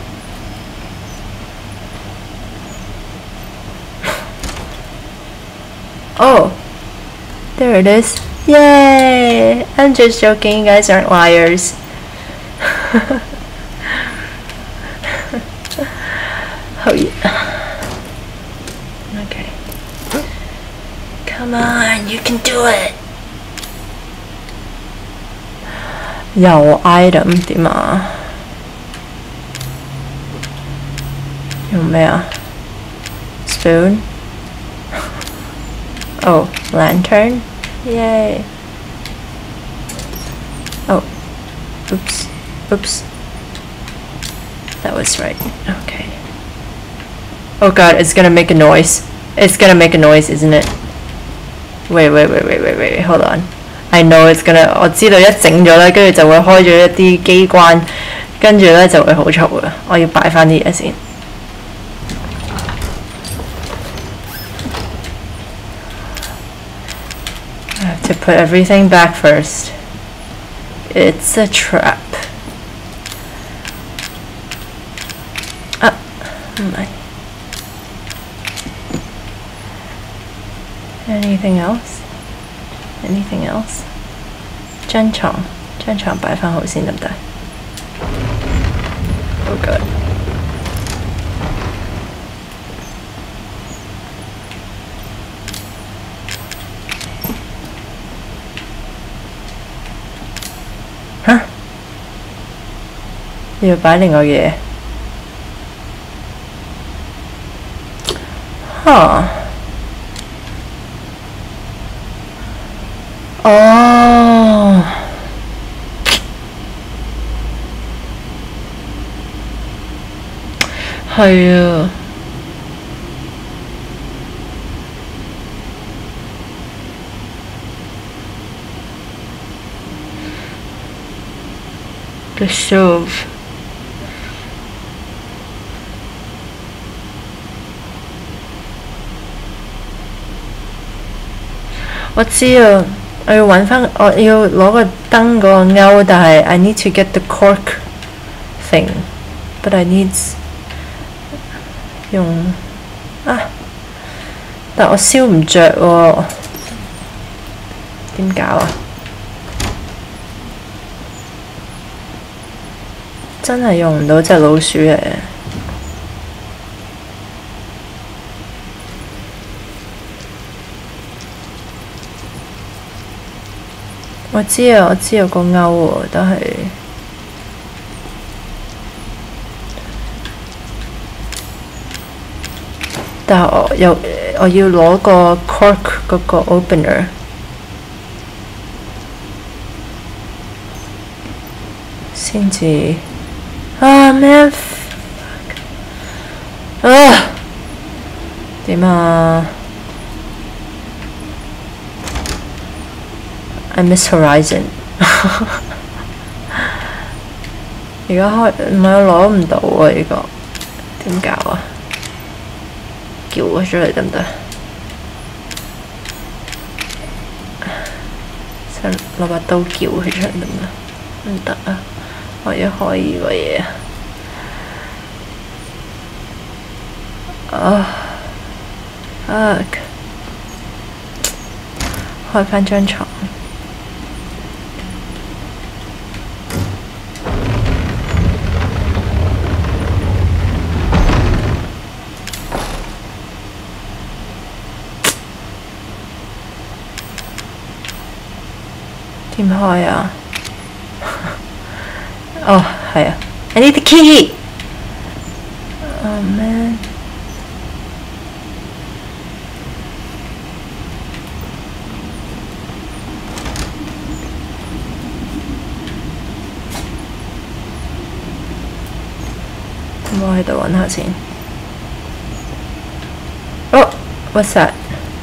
Oh, there it is. Yay! I'm just joking, you guys aren't liars. Oh yeah. Okay. Come on, you can do it. 有 item 點啊？ 用咩啊 ？Spoon. Oh, lantern. Yay. Oh, oops, oops. That was right. Okay. Oh god, it's gonna make a noise. It's gonna make a noise, isn't it? Wait, wait, wait, wait, wait, wait. Hold on. I know it's gonna. 我知道一整咗咧，跟住就會開咗一啲機關，跟住咧就會好嘈嘅。我要擺翻啲嘢先。I have to put everything back first. It's a trap. Ah, my. Anything else? Anything else? 張床，張床擺翻好先得唔得 ？Oh god. Huh? 要擺另外嘢。Huh. 哦，係啊。The stove. 我知啊。我要揾翻，我要攞個燈嗰個鈎，但係 I need to get the cork thing，but I need 用啊，但我燒唔着喎，點搞啊？真係用唔到隻老鼠嚟。我知啊，我知有個鈎喎，但係但係我又我要攞個 cork 嗰個 opener 先至啊咩啊點啊？ I miss Horizon 而家開唔係我攞唔到啊！呢、這個點搞啊？叫佢出嚟得唔得？想攞把刀叫佢出嚟得唔得？唔得啊！我要開呢個嘢啊！啊！開返張床。點開啊？哦，係啊 ！I need the key. Oh man. 咁我喺度揾下先。Oh, what's that?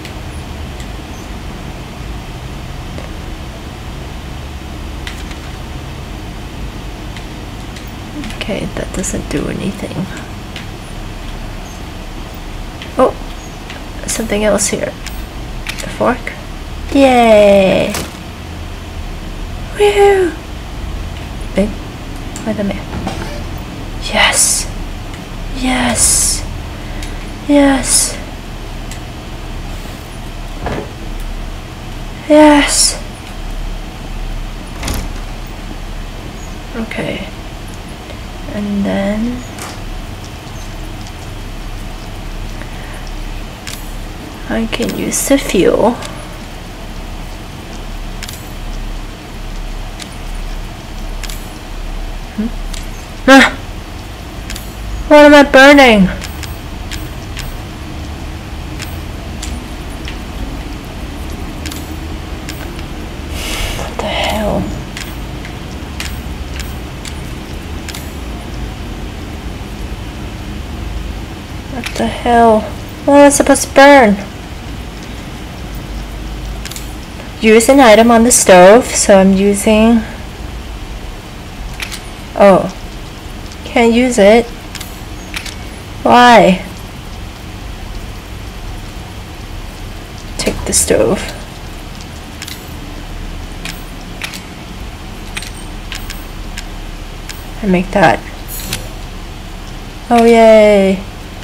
Okay, that doesn't do anything. Oh, something else here. A fork? Yay! Woohoo! Wait, wait a minute. Yes! Yes! Yes! Yes! Okay. And then I can use the fuel. Hmm? Ah! What am I burning? the hell? What was supposed to burn? Use an item on the stove, so I'm using... Oh. Can't use it. Why? Take the stove. And make that. Oh yay!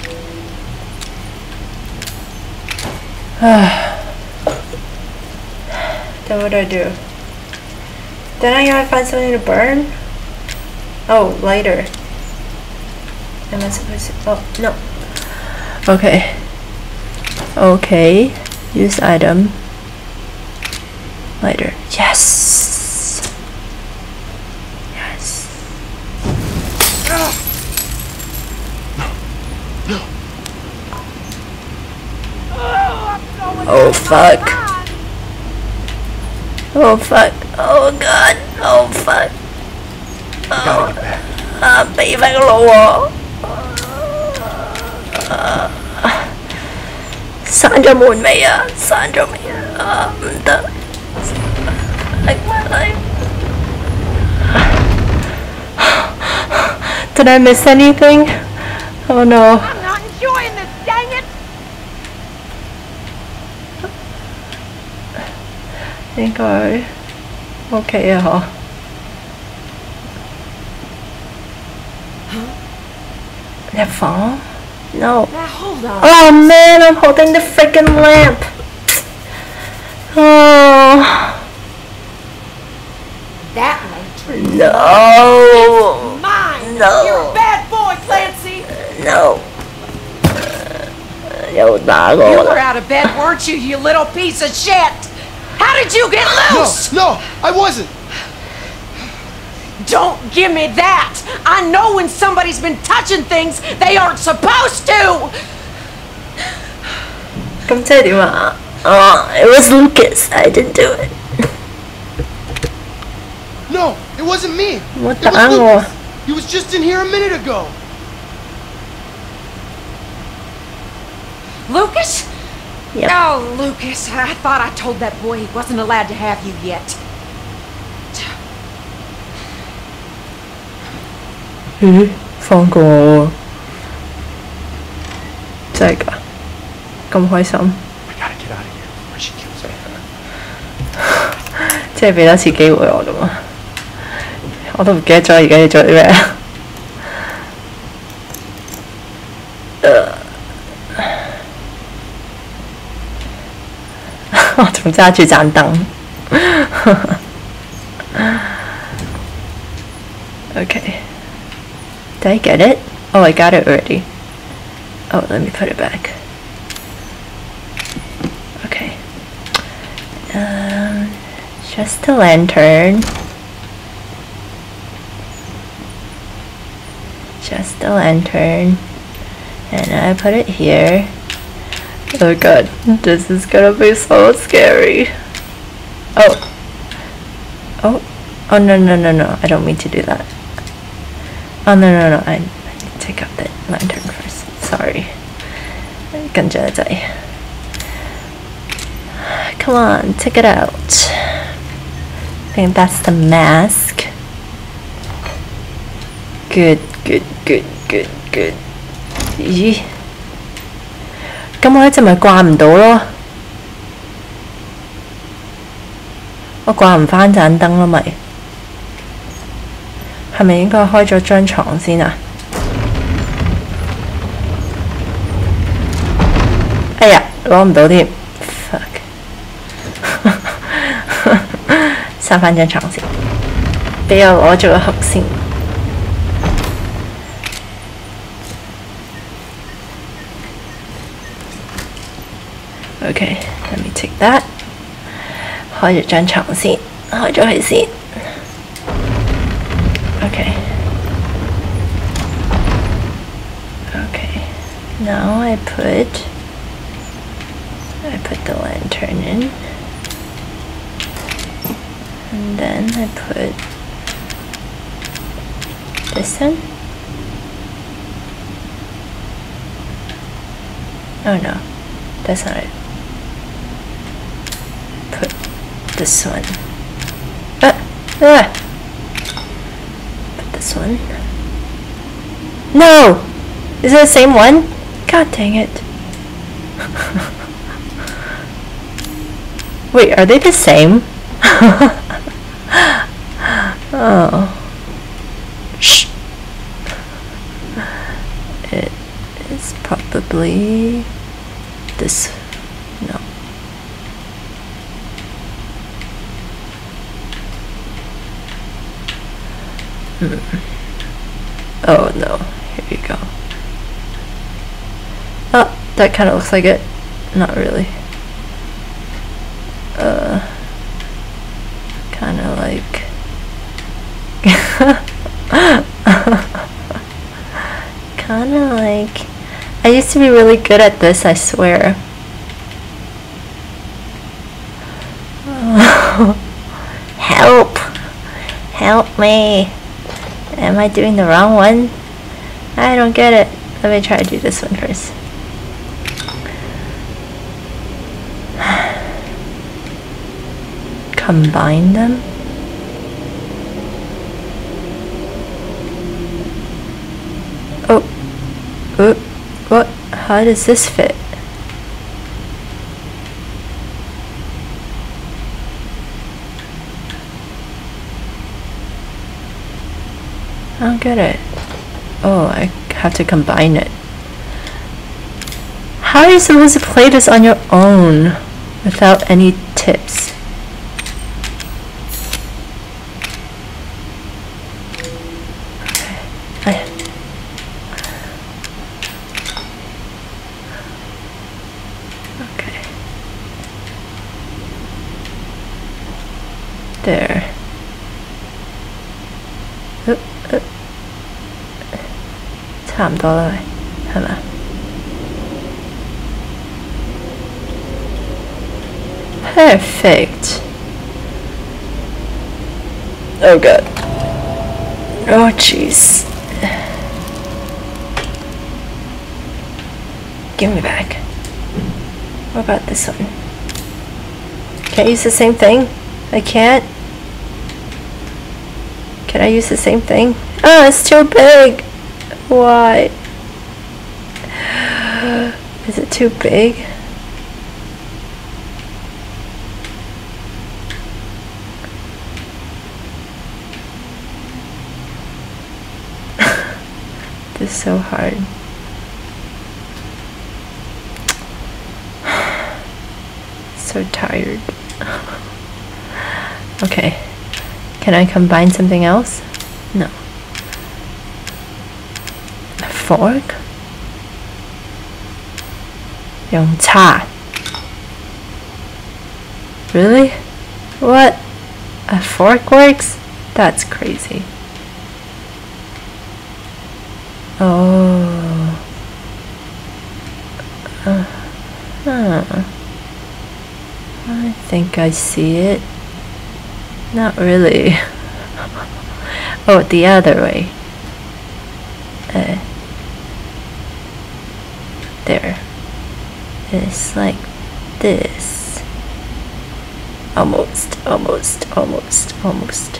Then what do I do? Then I gotta find something to burn? Oh, lighter. Am I supposed to? Oh, no. Okay. Okay. Use item. Lighter. Yes! Yes. Oh, fuck. Oh, fuck. Oh, God. Oh, fuck. Oh, à, bị phát lộ à. À, Saan cho mùi mày à? Saan cho mày à?唔得。Like my life. Did I miss anything? Oh no. I'm not enjoying this, dang it! 應該 OK 啊嗬。入房 No. Now hold on. Oh man, I'm holding the freaking lamp. Oh. That lantern. No. Mine. No. You're a bad boy, Clancy. No.又打 You 我 were 啦。 out of bed, weren't you, you little piece of shit? How did you get No, loose? no, I wasn't. Don't give me that! I know when somebody's been touching things they aren't supposed to! 咁即係點啊？哦 It was Lucas. I didn't do it. No, it wasn't me. What It was the hell? Lucas. He was just in here a minute ago. Lucas? Yep. Oh, Lucas, I thought I told that boy he wasn't allowed to have you yet. 咦？放過我喎？真係㗎？咁開心？ We gotta get out of here before she kills me. 即係俾多次機會我咁啊！我都唔記得咗而家要做啲咩啊！我仲揸住盞燈。Okay. Did I get it? Oh, I got it already. Oh, let me put it back. Okay. Um, just a lantern. Just a lantern. And I put it here. Oh god, this is gonna be so scary. Oh. Oh. Oh no no no no, I don't mean to do that. Oh no no no, I, I need to take out that lantern first. Sorry. 跟住仔. Come on, take it out. I think that's the mask. Good, good, good, good, good. 咦？咁我一直咪掛唔到咯。我掛唔返盞燈咯咪。係咪應該開咗張床先啊？哎呀，攞唔到添 ，fuck！ 閂返張床先，俾我攞咗個盒先。Okay, let me take that。開咗張床先，開咗佢先。Okay. Okay. Now I put I put the lantern in. And then I put this in. Oh no, that's not it. Put this one. Ah, ah. Put this one. No! Is it the same one? God dang it. Wait, are they the same? Oh. Shh. It is probably this. No. Hmm. Oh no. Here you go. Oh, that kind of looks like it. Not really. Uh, kind of like. Kind of like. I used to be really good at this, I swear. Oh. Help! Help me! Am I doing the wrong one? I don't get it. Let me try to do this one first. Combine them? Oh. Oh. What? How does this fit? I don't get it. Oh, I have to combine it. How are you supposed to play this on your own without any tips? Okay. Okay. There. Uh, uh. 差唔多啦，係咪？ Perfect. Oh god. Oh jeez. Give me back. What about this one? Can't I use the same thing? I can't? Can I use the same thing? Oh, it's too big! Why? Is it too big? This is so hard. So tired. Okay. Can I combine something else? No. A fork? 用叉. Really? What? A fork works? That's crazy. Oh. Uh, huh. I think I see it. Not really. Oh, the other way. Uh, there. It's like this. Almost, almost, almost, almost.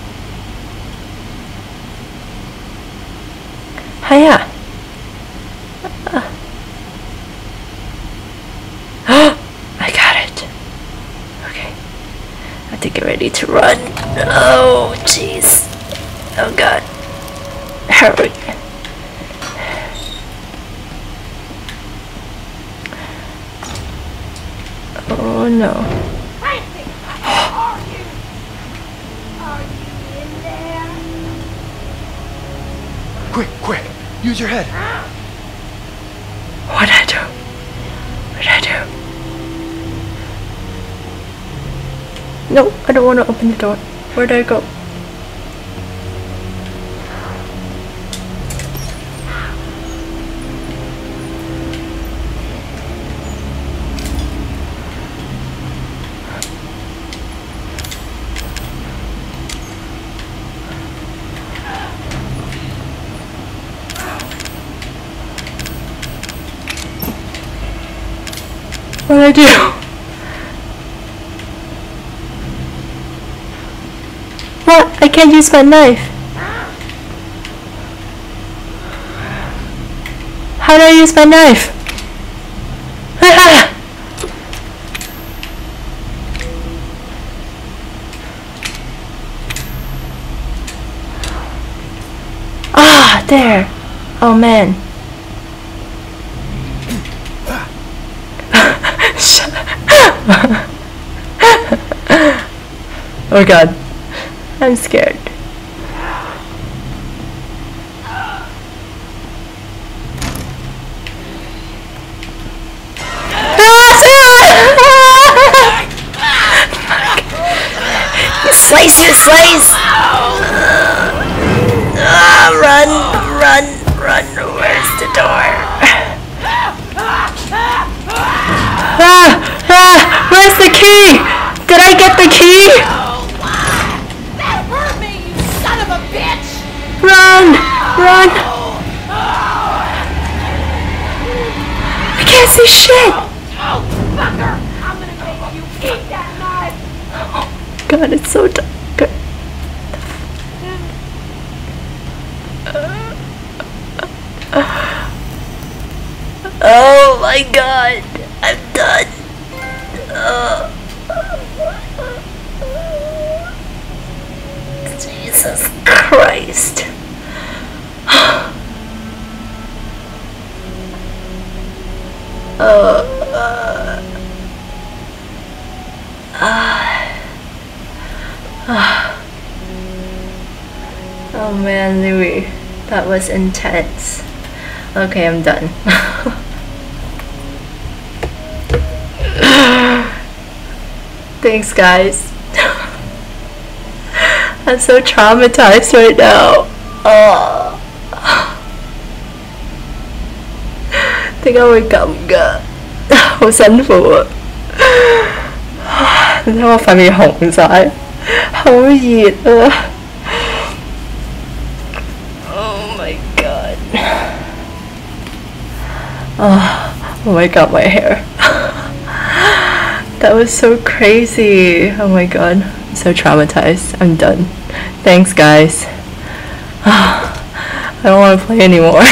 Hiya. Uh. I got it. Okay. I have to get ready to run. Oh, jeez. Oh, God. Hurry. Oh, no. Are you? Are you in there? Quick, quick! Use your head! What'd I do? What'd I do? No, I don't want to open the door. Where'd I go? What do I do? What? I can't use my knife. How do I use my knife? Ah, there. Oh man. Oh god. I'm scared. Slice you, slice! Ah, run, run, run. Where's the door? Ah, ah, where's the key? Did I get the key? That hurt me, you son of a bitch! Run, run. I can't see shit. Oh, fucker! I'm gonna make you eat that knife! God, it's so dark. Oh my god, I'm done. Uh, Jesus Christ. uh, uh, uh, oh man, Louis, that was intense. Okay, I'm done. Thanks, guys. I'm so traumatized right now. Oh. 點解會咁㗎？好辛苦啊！你睇我塊面紅晒，好熱啊！ Oh my god! Oh, oh my god, my hair. That was so crazy. Oh my god, I'm so traumatized. I'm done. Thanks, guys. I don't want to play anymore.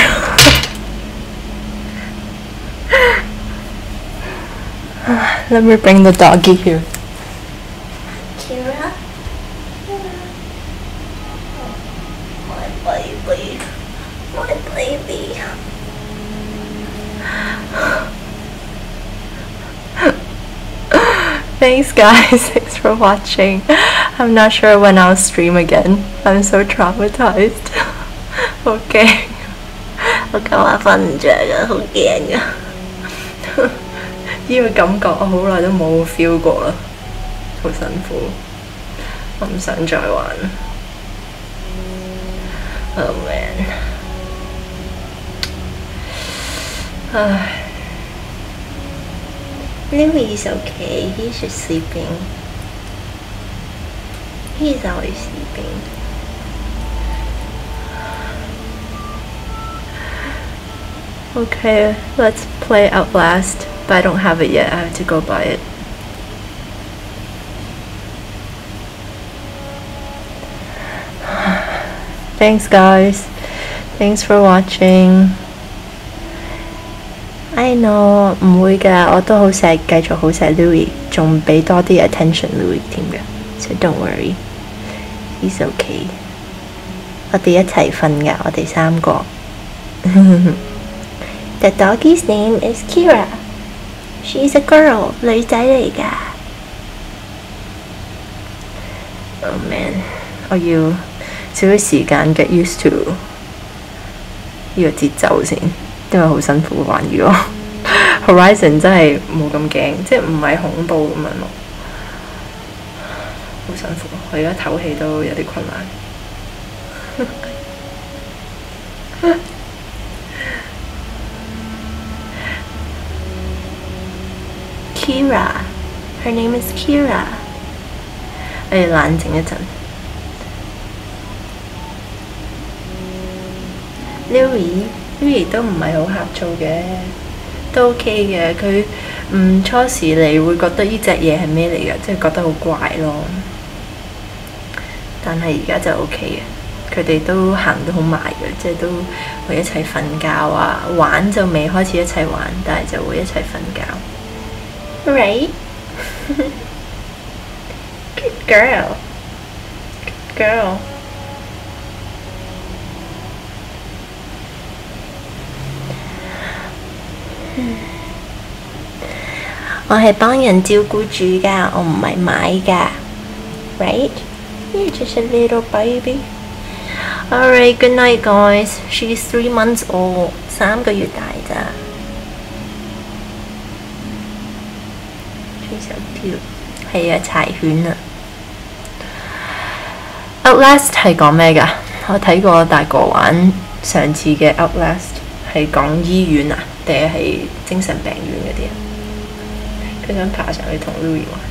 Let me bring the doggy here. Kira? My baby. My baby. Thanks guys, thanks for watching. I'm not sure when I'll stream again. I'm so traumatized. Okay. 我今晚瞓唔着啊，好驚啊！呢個感覺我好耐都冇 feel 過啦，好辛苦，我唔想再玩。Oh man. 唉。 Louis is okay. He's just sleeping. He's always sleeping. Okay, let's play Outlast, but I don't have it yet. I have to go buy it. Thanks guys. Thanks for watching. I know 唔會㗎，我都好錫，繼續好錫 Louis， 仲俾多啲 attention Louis 添嘅， so don't worry, he's okay。我哋一齊瞓㗎，我哋三個。The doggy's name is Kira. She's a girl， 女仔嚟㗎。Oh man， 我要少少時間 get used to 呢個節奏先。 因為好辛苦玩住我 ，Horizon 真係冇咁驚，即係唔係恐怖咁樣咯，好辛苦。我而家唞氣都有啲困難。Kira, her name is Kira。我哋冷靜一陣。Louis。 Louis 都唔係好呷醋嘅，都 OK 嘅。佢嗯，初時你會覺得呢隻嘢係咩嚟嘅，即係覺得好怪咯。但係而家就 O K 嘅，佢哋都行得好埋嘅，即係都會一齊瞓覺啊，玩就未開始一齊玩，但係就會一齊瞓覺。Right? Good girl. Good girl. 我係幫人照顧住㗎，我唔係買㗎。Right? You're just a little baby. Alright, good night, guys. She's three months old. 三個月大咋。最想跳，係啊，柴犬啊。Outlast 係講咩㗎？我睇過大個玩上次嘅 Outlast 係講醫院啊，定係精神病院嗰啲啊？佢想爬上去同 Louis 玩。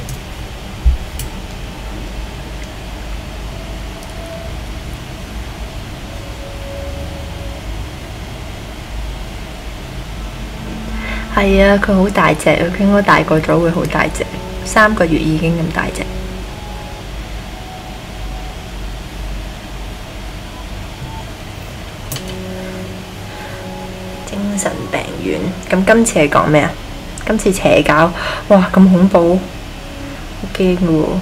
係啊，佢好大隻啊！佢應該大個咗會好大隻，三個月已經咁大隻。精神病院，咁今次係講咩啊？今次邪教，哇咁恐怖，好驚嘅喎，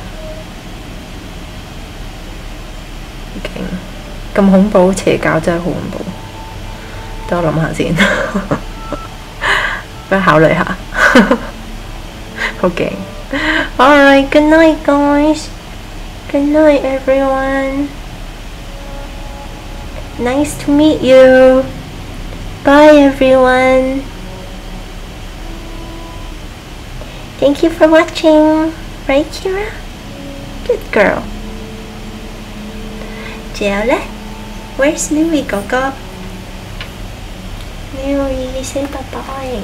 好驚！咁恐怖邪教真係好恐怖，等我諗下先。不考慮下，好勁。Alright, good night, guys. Good night, everyone. Nice to meet you. Bye, everyone. Thank you for watching. Right, Kira? Good girl. 仲有呢 Where's Louis 哥哥？Louis, say bye bye.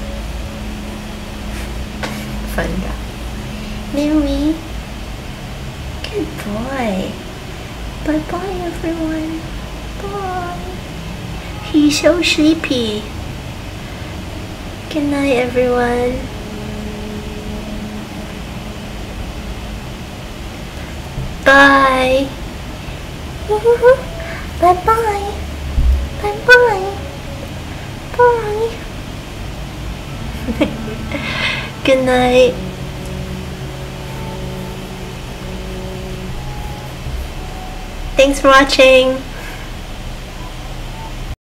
瞓覺。Louis, good boy. Bye bye, everyone. Bye. He's so sleepy. Good night, everyone. Bye. Bye bye. Bye bye. Bye. Good night. Thanks for watching.